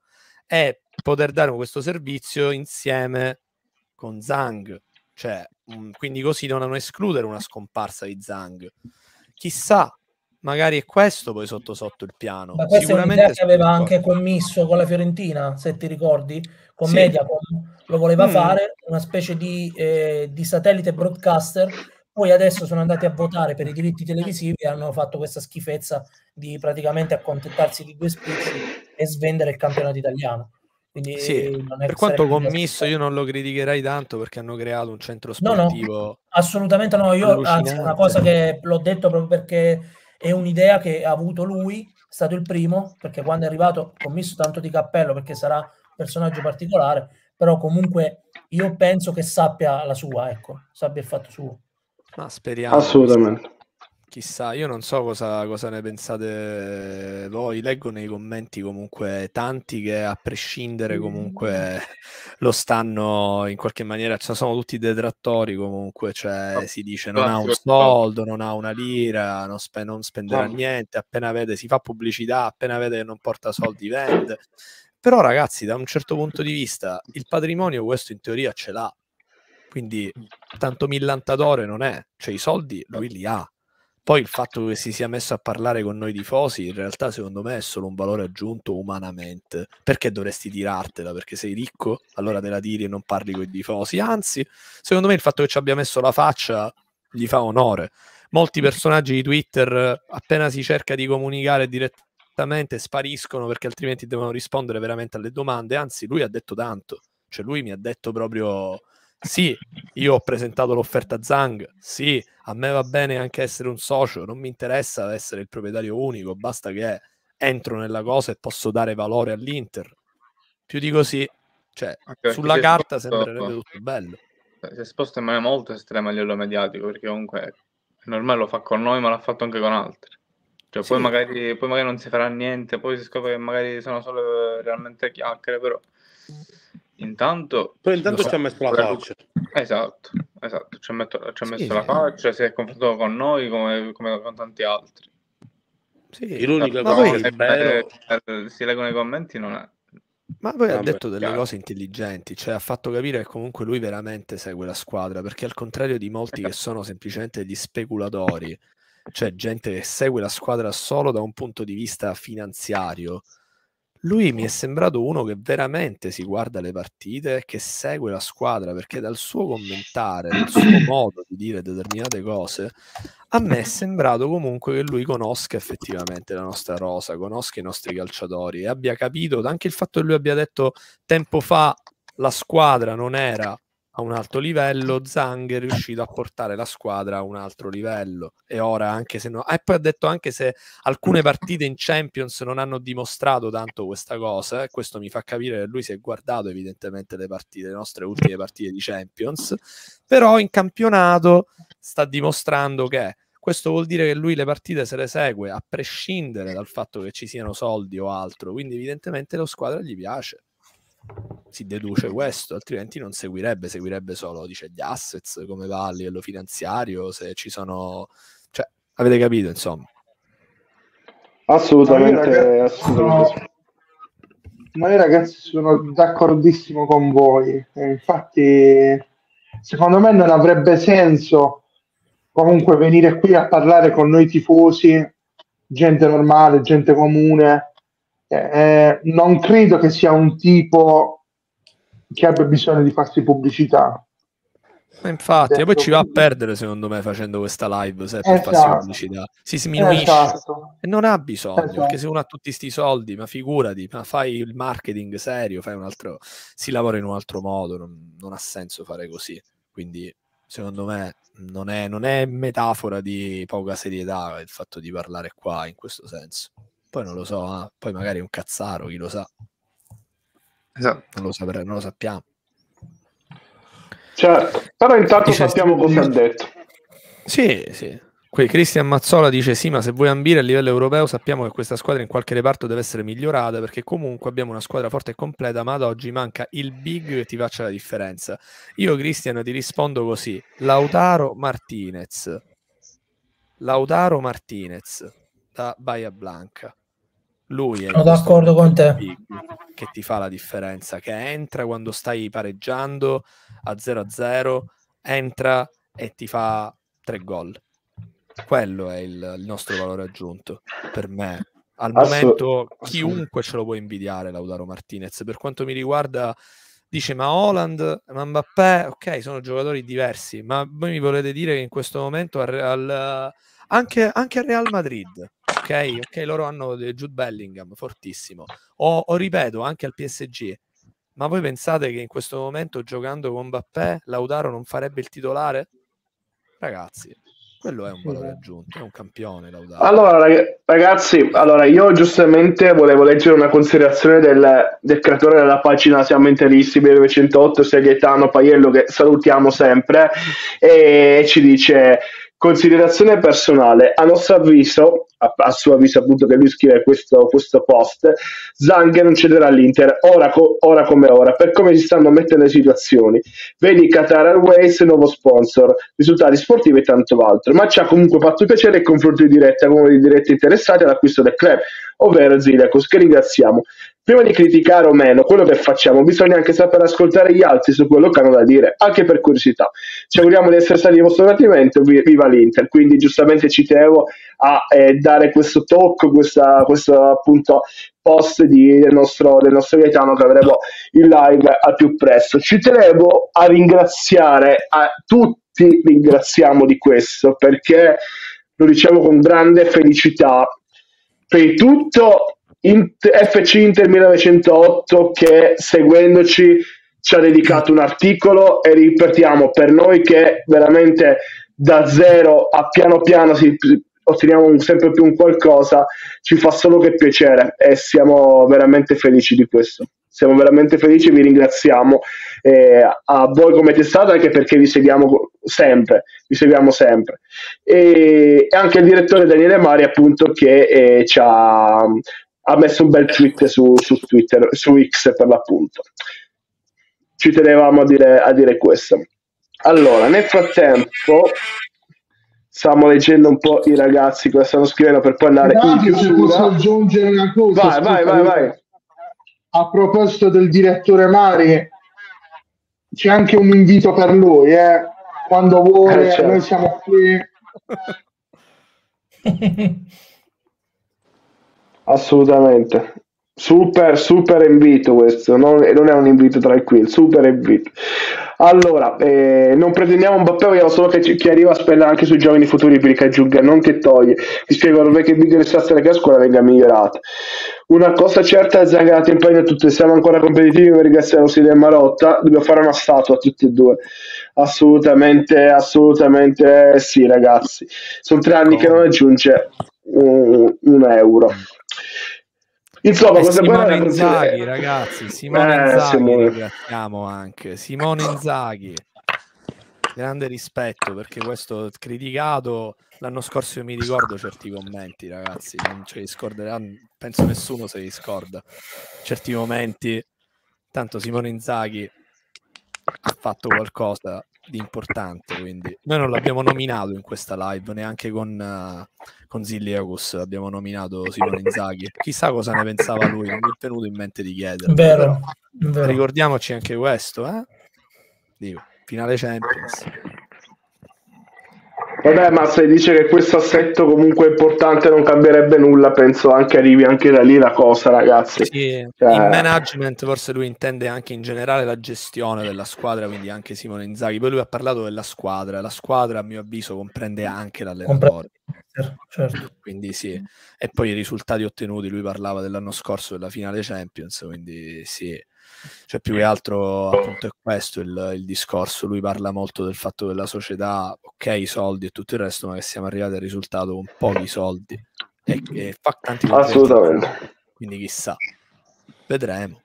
e poter dare questo servizio insieme con Zhang, cioè mh, quindi così non hanno escludere una scomparsa di Zhang. Chissà, magari è questo poi sotto sotto il piano.
Ma questa
sicuramente
è un'idea che aveva anche commisso con la Fiorentina, se ti ricordi, con sì. Mediacom lo voleva mm. fare, una specie di, eh, di satellite broadcaster. Poi adesso sono andati a votare per i diritti televisivi e hanno fatto questa schifezza di praticamente accontentarsi di due spicci e svendere il campionato italiano. Quindi
sì, non è per quanto commisso io non lo criticherei tanto perché hanno creato un centro sportivo.
No, no, assolutamente no, io anzi una cosa che l'ho detto proprio perché è un'idea che ha avuto lui, è stato il primo, perché quando è arrivato commisso tanto di cappello perché sarà un personaggio particolare, però comunque io penso che sappia la sua, ecco, sappia il fatto suo.
Ma speriamo.
Assolutamente.
Chissà, io non so cosa, cosa ne pensate voi, leggo nei commenti comunque tanti che a prescindere comunque lo stanno in qualche maniera, cioè sono tutti detrattori comunque, cioè si dice non ha un soldo, non ha una lira, non, spe- non spenderà niente, appena vede si fa pubblicità, appena vede che non porta soldi vende. Però ragazzi, da un certo punto di vista il patrimonio questo in teoria ce l'ha, quindi tanto millantatore non è, cioè i soldi lui li ha. Poi il fatto che si sia messo a parlare con noi tifosi in realtà secondo me è solo un valore aggiunto umanamente. Perché dovresti tirartela? Perché sei ricco? Allora te la tiri e non parli con i tifosi. Anzi, secondo me il fatto che ci abbia messo la faccia gli fa onore. Molti personaggi di Twitter appena si cerca di comunicare direttamente spariscono perché altrimenti devono rispondere veramente alle domande. Anzi, lui ha detto tanto. Cioè lui mi ha detto proprio... Sì, io ho presentato l'offerta a Zhang, sì, a me va bene anche essere un socio, non mi interessa essere il proprietario unico, basta che entro nella cosa e posso dare valore all'Inter. Più di così, cioè, okay, sulla carta sposto, sembrerebbe tutto bello.
Si è esposto in maniera molto estrema a livello mediatico, perché comunque è normale, lo fa con noi, ma l'ha fatto anche con altri. Cioè, sì. poi, magari, poi magari non si farà niente, poi si scopre che magari sono solo realmente chiacchiere, però... Intanto,
Poi intanto ci ha messo la faccia.
Esatto, esatto, ci ha, metto, ci ha
sì,
messo
sì.
la faccia, si è confrontato con noi come, come con tanti altri.
Sì,
l'unica
ma
cosa
poi,
che spero...
eh, si leggono i commenti non è.
Ma poi
Vabbè,
ha detto delle
chiaro.
cose intelligenti, cioè ha fatto capire che comunque lui veramente segue la squadra, perché al contrario di molti che sono semplicemente degli speculatori, cioè gente che segue la squadra solo da un punto di vista finanziario, lui mi è sembrato uno che veramente si guarda le partite e che segue la squadra, perché dal suo commentare, dal suo modo di dire determinate cose, a me è sembrato comunque che lui conosca effettivamente la nostra rosa, conosca i nostri calciatori e abbia capito, anche il fatto che lui abbia detto tempo fa la squadra non era a un alto livello, Zhang è riuscito a portare la squadra a un altro livello e ora anche se no, e poi ha detto anche se alcune partite in Champions non hanno dimostrato tanto questa cosa, e eh, questo mi fa capire che lui si è guardato evidentemente le partite, le nostre ultime partite di Champions, però in campionato sta dimostrando che questo vuol dire che lui le partite se le segue a prescindere dal fatto che ci siano soldi o altro, quindi evidentemente la squadra gli piace. Si deduce questo, altrimenti non seguirebbe, seguirebbe solo, dice, gli assets, come va a livello finanziario, se ci sono, cioè, avete capito, insomma.
Assolutamente,
ma io ragazzi,
assolutamente.
Sono, ma io ragazzi sono d'accordissimo con voi, e infatti secondo me non avrebbe senso comunque venire qui a parlare con noi tifosi, gente normale, gente comune, eh, non credo che sia un tipo che abbia bisogno di farsi pubblicità.
Ma infatti,
Detto
e poi ci va a
così.
perdere secondo me facendo questa live se per farsi
Esatto.
pubblicità. Si sminuisce
Esatto.
e non ha bisogno,
Esatto.
perché se uno ha tutti sti soldi, ma figurati, ma fai il marketing serio, fai un altro, si lavora in un altro modo, non, non ha senso fare così. Quindi secondo me non è, non è metafora di poca serietà il fatto di parlare qua in questo senso. Poi non lo so, ah, poi magari è un cazzaro, chi lo sa.
Esatto.
Non lo saprei, non lo sappiamo.
Certo, però intanto
Dice-
sappiamo cosa ha detto.
Sì, sì. Qui Cristian Mazzola dice sì, ma se vuoi ambire a livello europeo sappiamo che questa squadra in qualche reparto deve essere migliorata, perché comunque abbiamo una squadra forte e completa, ma ad oggi manca il big che ti faccia la differenza. Io, Cristian, ti rispondo così: Lautaro Martinez. Lautaro Martinez da Bahia Blanca. Lui è in
Sono
questo
d'accordo
momento
con te.
il big che ti fa la differenza, che entra quando stai pareggiando a zero a zero, entra e ti fa tre gol. Quello è il, il nostro valore aggiunto per me. Al
Assu-
momento
assu-
chiunque ce lo può invidiare Lautaro Martinez. Per quanto mi riguarda, dice ma Haaland, ma Mbappé, ok, sono giocatori diversi, ma voi mi volete dire che in questo momento al, al, anche, anche al Real Madrid, ok, ok, loro hanno Jude Bellingham fortissimo, o, o ripeto anche al P S G, ma voi pensate che in questo momento giocando con Mbappé Lautaro non farebbe il titolare? Ragazzi, quello è un valore aggiunto, è un campione Lautaro.
Allora, rag- ragazzi, allora io giustamente volevo leggere una considerazione del, del creatore della pagina Siamo Interisti millenovecentotto, sia Gaetano Paiello, che salutiamo sempre, e ci dice: considerazione personale, a nostro avviso, a, a suo avviso appunto che lui scrive questo, questo post, Zanghe non cederà all'Inter ora, co- ora come ora, per come si stanno mettendo le situazioni. Vedi Qatar Airways, nuovo sponsor, risultati sportivi e tanto altro, ma ci ha comunque fatto piacere il confronto di diretta con uno dei diretti interessati all'acquisto del club, ovvero Ziliakos, che ringraziamo. Prima di criticare o meno quello che facciamo, bisogna anche sapere ascoltare gli altri su quello che hanno da dire, anche per curiosità. Ci auguriamo di essere stati di vostro gradimento, vi- viva l'Inter. Quindi giustamente ci tenevo a eh, dare questo talk, questa, questo appunto post di, del, nostro, del nostro Gaetano, che avremo in live al più presto. Ci tenevo a ringraziare, a tutti ringraziamo di questo, perché lo diciamo con grande felicità, per il tutto F C Inter millenovecentotto che seguendoci ci ha dedicato un articolo, e ripetiamo, per noi che veramente da zero a piano piano si, otteniamo sempre più un qualcosa, ci fa solo che piacere e siamo veramente felici di questo. Siamo veramente felici, vi ringraziamo, eh, a voi come testate, anche perché vi seguiamo sempre, vi seguiamo sempre. E, e anche il direttore Daniele Mari, appunto, che eh, ci ha, ha messo un bel tweet su, su Twitter, su X per l'appunto. Ci tenevamo a dire, a dire questo. Allora, nel frattempo stiamo leggendo un po' i ragazzi cosa stanno scrivendo per poi andare in
Davide, se posso
chiusura.
aggiungere una cosa,
Vai, vai, vai, vai.
A proposito del direttore Mari, c'è anche un invito per lui, eh? Quando vuole,
Eh, certo.
noi siamo qui.
Assolutamente. Super, super invito questo, non, non è un invito tranquillo, super invito. Allora, eh, non pretendiamo un Mbappé, vogliamo solo che, ci, che arriva a spendere anche sui giovani futuri, perché aggiunga, non che toglie. Vi spiego ormai che il big restasse che la scuola venga migliorata. Una cosa certa è Zangara impegno a tutti, siamo ancora competitivi per ringraziare Rossi e Marotta, dobbiamo fare una statua a tutti e due. Assolutamente, assolutamente sì, ragazzi. Sono tre anni che non aggiunge un, un euro. Insomma,
E
cosa
Simone
buona
Inzaghi, ragazzi, Simone
Eh,
Inzaghi
Simone.
ringraziamo anche. Simone Inzaghi, grande rispetto, perché questo criticato l'anno scorso, io mi ricordo certi commenti, ragazzi, non ce li scorderanno, penso nessuno se li scorda certi momenti. Tanto Simone Inzaghi ha fatto qualcosa di importante, quindi noi non l'abbiamo nominato in questa live, neanche con, uh, con Ziliakos abbiamo nominato Simone Inzaghi. Chissà cosa ne pensava lui, non mi è venuto in mente di chiederlo.
Vero,
Però
vero.
ricordiamoci anche questo, eh? Dico, finale Champions.
Vabbè, ma se dice che questo assetto comunque importante non cambierebbe nulla, penso anche arrivi anche da lì la cosa, ragazzi.
Sì,
Cioè...
in management forse lui intende anche in generale la gestione della squadra, quindi anche Simone Inzaghi. Poi lui ha parlato della squadra, la squadra a mio avviso comprende anche l'allenatore.
Certo.
Quindi sì, e poi i risultati ottenuti, lui parlava dell'anno scorso della finale Champions, quindi sì. Cioè più che altro appunto è questo il, il discorso. Lui parla molto del fatto della società, ok, i soldi e tutto il resto, ma che siamo arrivati al risultato con pochi soldi e, e fa tanti
assolutamente,
quindi chissà, vedremo.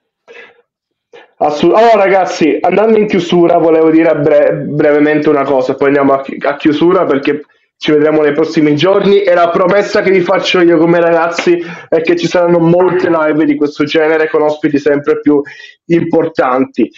Assolut- allora ragazzi, andando in chiusura volevo dire bre- brevemente una cosa, poi andiamo a, chi- a chiusura perché ci vedremo nei prossimi giorni e la promessa che vi faccio io come ragazzi è che ci saranno molte live di questo genere con ospiti sempre più importanti.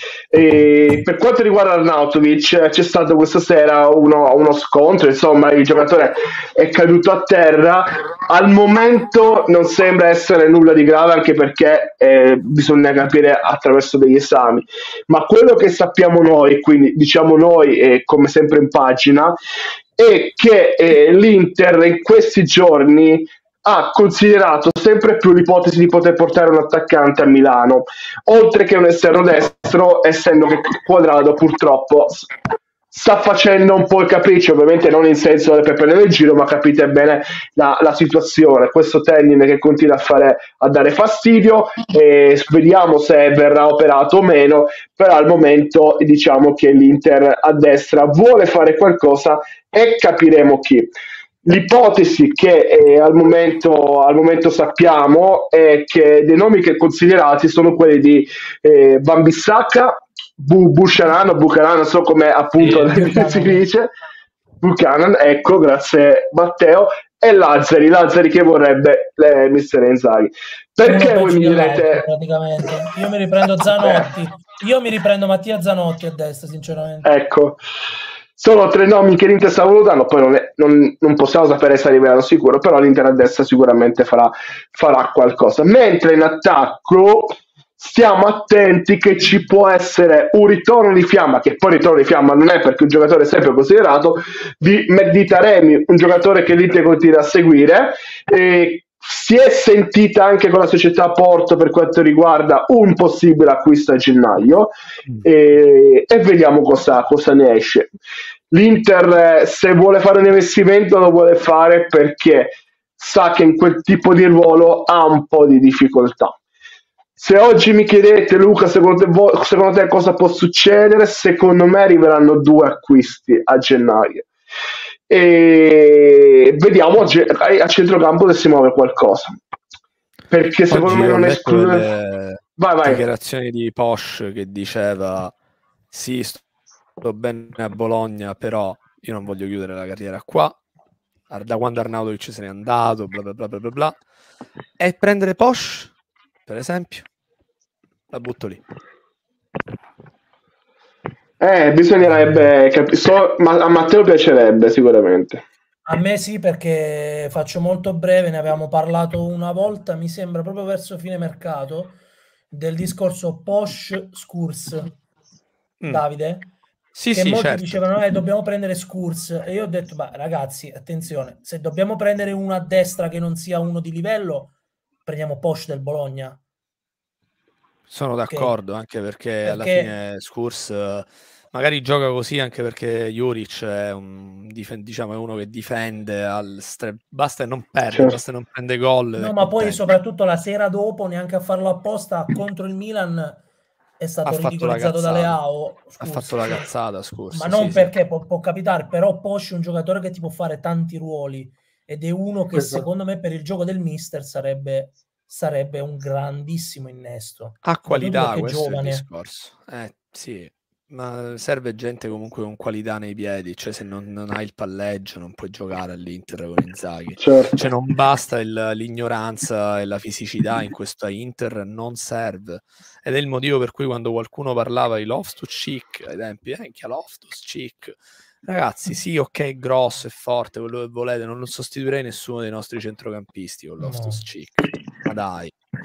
E per quanto riguarda Arnautovic, c'è stato questa sera uno, uno scontro, insomma il giocatore è caduto a terra. Al momento non sembra essere nulla di grave, anche perché eh, bisogna capire attraverso degli esami, ma quello che sappiamo noi, quindi diciamo noi eh, come sempre in pagina, è che eh, l'Inter in questi giorni ha considerato sempre più l'ipotesi di poter portare un attaccante a Milano, oltre che un esterno destro, essendo che Quadrado purtroppo sta facendo un po' il capriccio, ovviamente non in senso per prendere il giro, ma capite bene la, la situazione. Questo tendine che continua a fare a dare fastidio, e vediamo se verrà operato o meno, però al momento diciamo che l'Inter a destra vuole fare qualcosa e capiremo chi. L'ipotesi che eh, al, momento, al momento sappiamo è che dei nomi che considerati sono quelli di eh, Wan-Bissaka, Bu- Buchanan o Buchanan, non so come appunto
sì,
si dice, Buchanan, ecco, grazie Matteo, e Lazzari, Lazzari che vorrebbe eh, mister Inzaghi. Perché voi mi direte...
praticamente. Io mi riprendo Zanotti, io mi riprendo Mattia Zanotti a destra, sinceramente.
Ecco, sono tre nomi che l'Inter sta valutando, poi non, è, non, non possiamo sapere se arriveranno sicuro, però l'Inter a destra sicuramente farà, farà qualcosa. Mentre in attacco stiamo attenti che ci può essere un ritorno di fiamma, che poi ritorno di fiamma non è perché un giocatore è sempre considerato, di Mehdi Taremi, un giocatore che l'Inter continua a seguire, e si è sentita anche con la società Porto per quanto riguarda un possibile acquisto a gennaio, e, e vediamo cosa, cosa ne esce. L'Inter, se vuole fare un investimento, lo vuole fare perché sa che in quel tipo di ruolo ha un po' di difficoltà. Se oggi mi chiedete, Luca, secondo te, secondo te cosa può succedere? Secondo me arriveranno due acquisti a gennaio. E vediamo a centrocampo se si muove qualcosa, perché secondo
oggi
me non
esclude
le vai, vai.
dichiarazioni di Posch che diceva sì, sto bene a Bologna, però io non voglio chiudere la carriera qua, da quando Arnautovic se n'è andato, bla bla bla bla bla, bla. E prendere Posch, per esempio, la butto lì.
Eh, bisognerebbe cap- so, ma a Matteo piacerebbe sicuramente.
A me sì, perché faccio molto breve, ne avevamo parlato una volta, mi sembra proprio verso fine mercato, del discorso Posch Scurs,
Mm.
Davide,
Sì,
che
sì,
molti
certo.
dicevano eh, dobbiamo prendere Scurs, e io ho detto, ma ragazzi, attenzione, se dobbiamo prendere uno a destra che non sia uno di livello, prendiamo Posch del Bologna.
Sono d'accordo, okay. Anche perché, perché alla fine Scurs magari gioca così anche perché Juric è un diciamo è uno che difende al stre- basta non perde, certo. Basta non prende gol.
No, ma poi soprattutto la sera dopo, neanche a farlo apposta, contro il Milan è stato
ha
ridicolizzato dalle A O.
Ha fatto la cazzata Scurs.
Ma non
sì,
perché
sì.
Può, può capitare, però Posch è un giocatore che ti può fare tanti ruoli ed è uno che esatto. secondo me per il gioco del mister sarebbe sarebbe un grandissimo innesto.
Ha qualità, questo giovane. È il discorso. Eh, sì, ma serve gente comunque con qualità nei piedi, cioè se non, non hai il palleggio non puoi giocare all'Inter con Inzaghi.
Certo.
Cioè non basta il, l'ignoranza e la fisicità in questa Inter, non serve. Ed è il motivo per cui quando qualcuno parlava di Loftus-Cheek, ai tempi, eh, che Loftus-Cheek, ragazzi, sì, ok, è grosso, è forte, quello che volete, non lo sostituirei nessuno dei nostri centrocampisti con Loftus-Cheek, ma dai,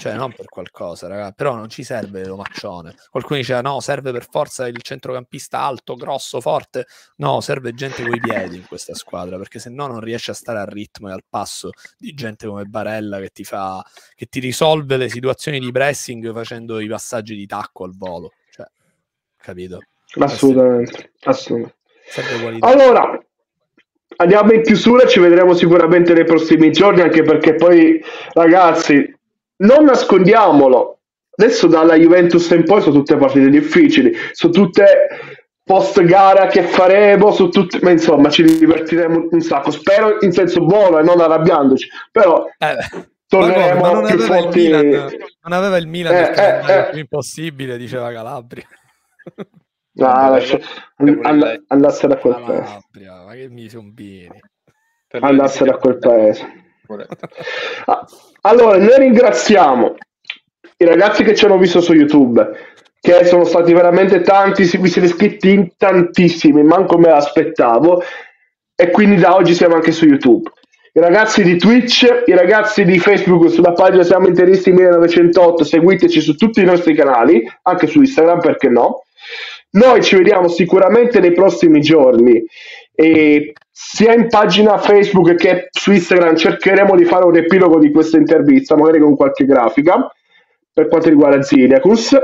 cioè non per qualcosa, ragazzi, però non ci serve l'omaccione. Qualcuno diceva no, serve per forza il centrocampista alto, grosso, forte. No, serve gente coi piedi in questa squadra, perché se no non riesce a stare al ritmo e al passo di gente come Barella che ti fa, che ti risolve le situazioni di pressing facendo i passaggi di tacco al volo, cioè, capito?
Assolutamente, assolutamente.
Serve qualità.
Allora, andiamo in chiusura, ci vedremo sicuramente nei prossimi giorni, anche perché poi, ragazzi, non nascondiamolo, adesso dalla Juventus in poi sono tutte partite difficili, sono tutte post gara che faremo, su tutte, ma insomma ci divertiremo un sacco, spero in senso buono e non arrabbiandoci, però
eh,
torneremo
ma non
più
aveva
forti.
Il Milan, non aveva il Milan
eh,
il calendario
eh, eh.
più impossibile, diceva Calabria.
Ah, lascia, and- andassero a quel paese.
Calabria, ma che mi sombini.
Andassero a quel paese. Ah, allora, noi ringraziamo i ragazzi che ci hanno visto su YouTube, che sono stati veramente tanti, vi siete iscritti in tantissimi, manco me l'aspettavo, e quindi da oggi siamo anche su YouTube. I ragazzi di Twitch, i ragazzi di Facebook, sulla pagina Siamo Interisti millenovecentotto, seguiteci su tutti i nostri canali, anche su Instagram, perché no? Noi ci vediamo sicuramente nei prossimi giorni, e sia in pagina Facebook che su Instagram cercheremo di fare un riepilogo di questa intervista, magari con qualche grafica per quanto riguarda Ziliacus,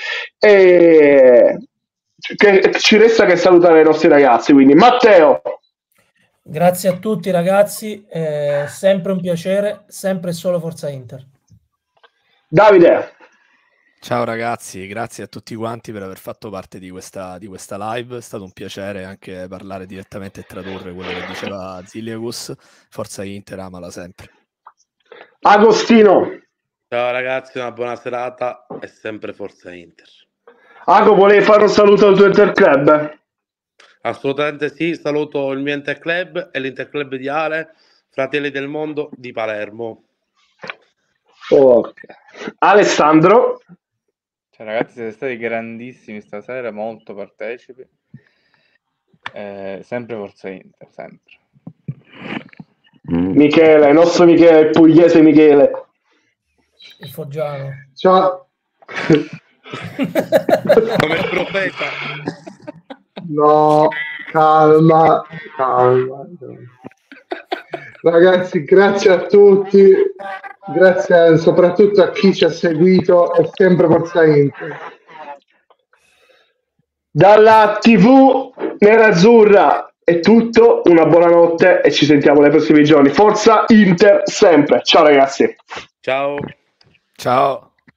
e che ci resta che salutare i nostri ragazzi. Quindi Matteo,
grazie a tutti ragazzi, è sempre un piacere, sempre e solo Forza Inter.
Davide.
Ciao ragazzi, grazie a tutti quanti per aver fatto parte di questa, di questa live, è stato un piacere anche parlare direttamente e tradurre quello che diceva Ziliacus. Forza Inter, amala sempre.
Agostino.
Ciao ragazzi, una buona serata e sempre Forza Inter.
Ago, volevi fare un saluto al tuo Interclub?
Assolutamente sì, saluto il mio Interclub e l'Interclub di Ale, Fratelli del Mondo di Palermo.
Okay. Alessandro.
Ciao ragazzi, siete stati grandissimi stasera, molto partecipi. Eh, sempre Forza Inter, sempre.
Michele, il nostro Michele, il pugliese Michele.
Il foggiano.
Ciao.
Come il profeta.
No, calma, calma. Ragazzi, grazie a tutti, grazie soprattutto a chi ci ha seguito, è sempre Forza Inter.
Dalla tivù nerazzurra è tutto, una buona notte e ci sentiamo nei prossimi giorni. Forza Inter sempre. Ciao ragazzi.
Ciao.
Ciao.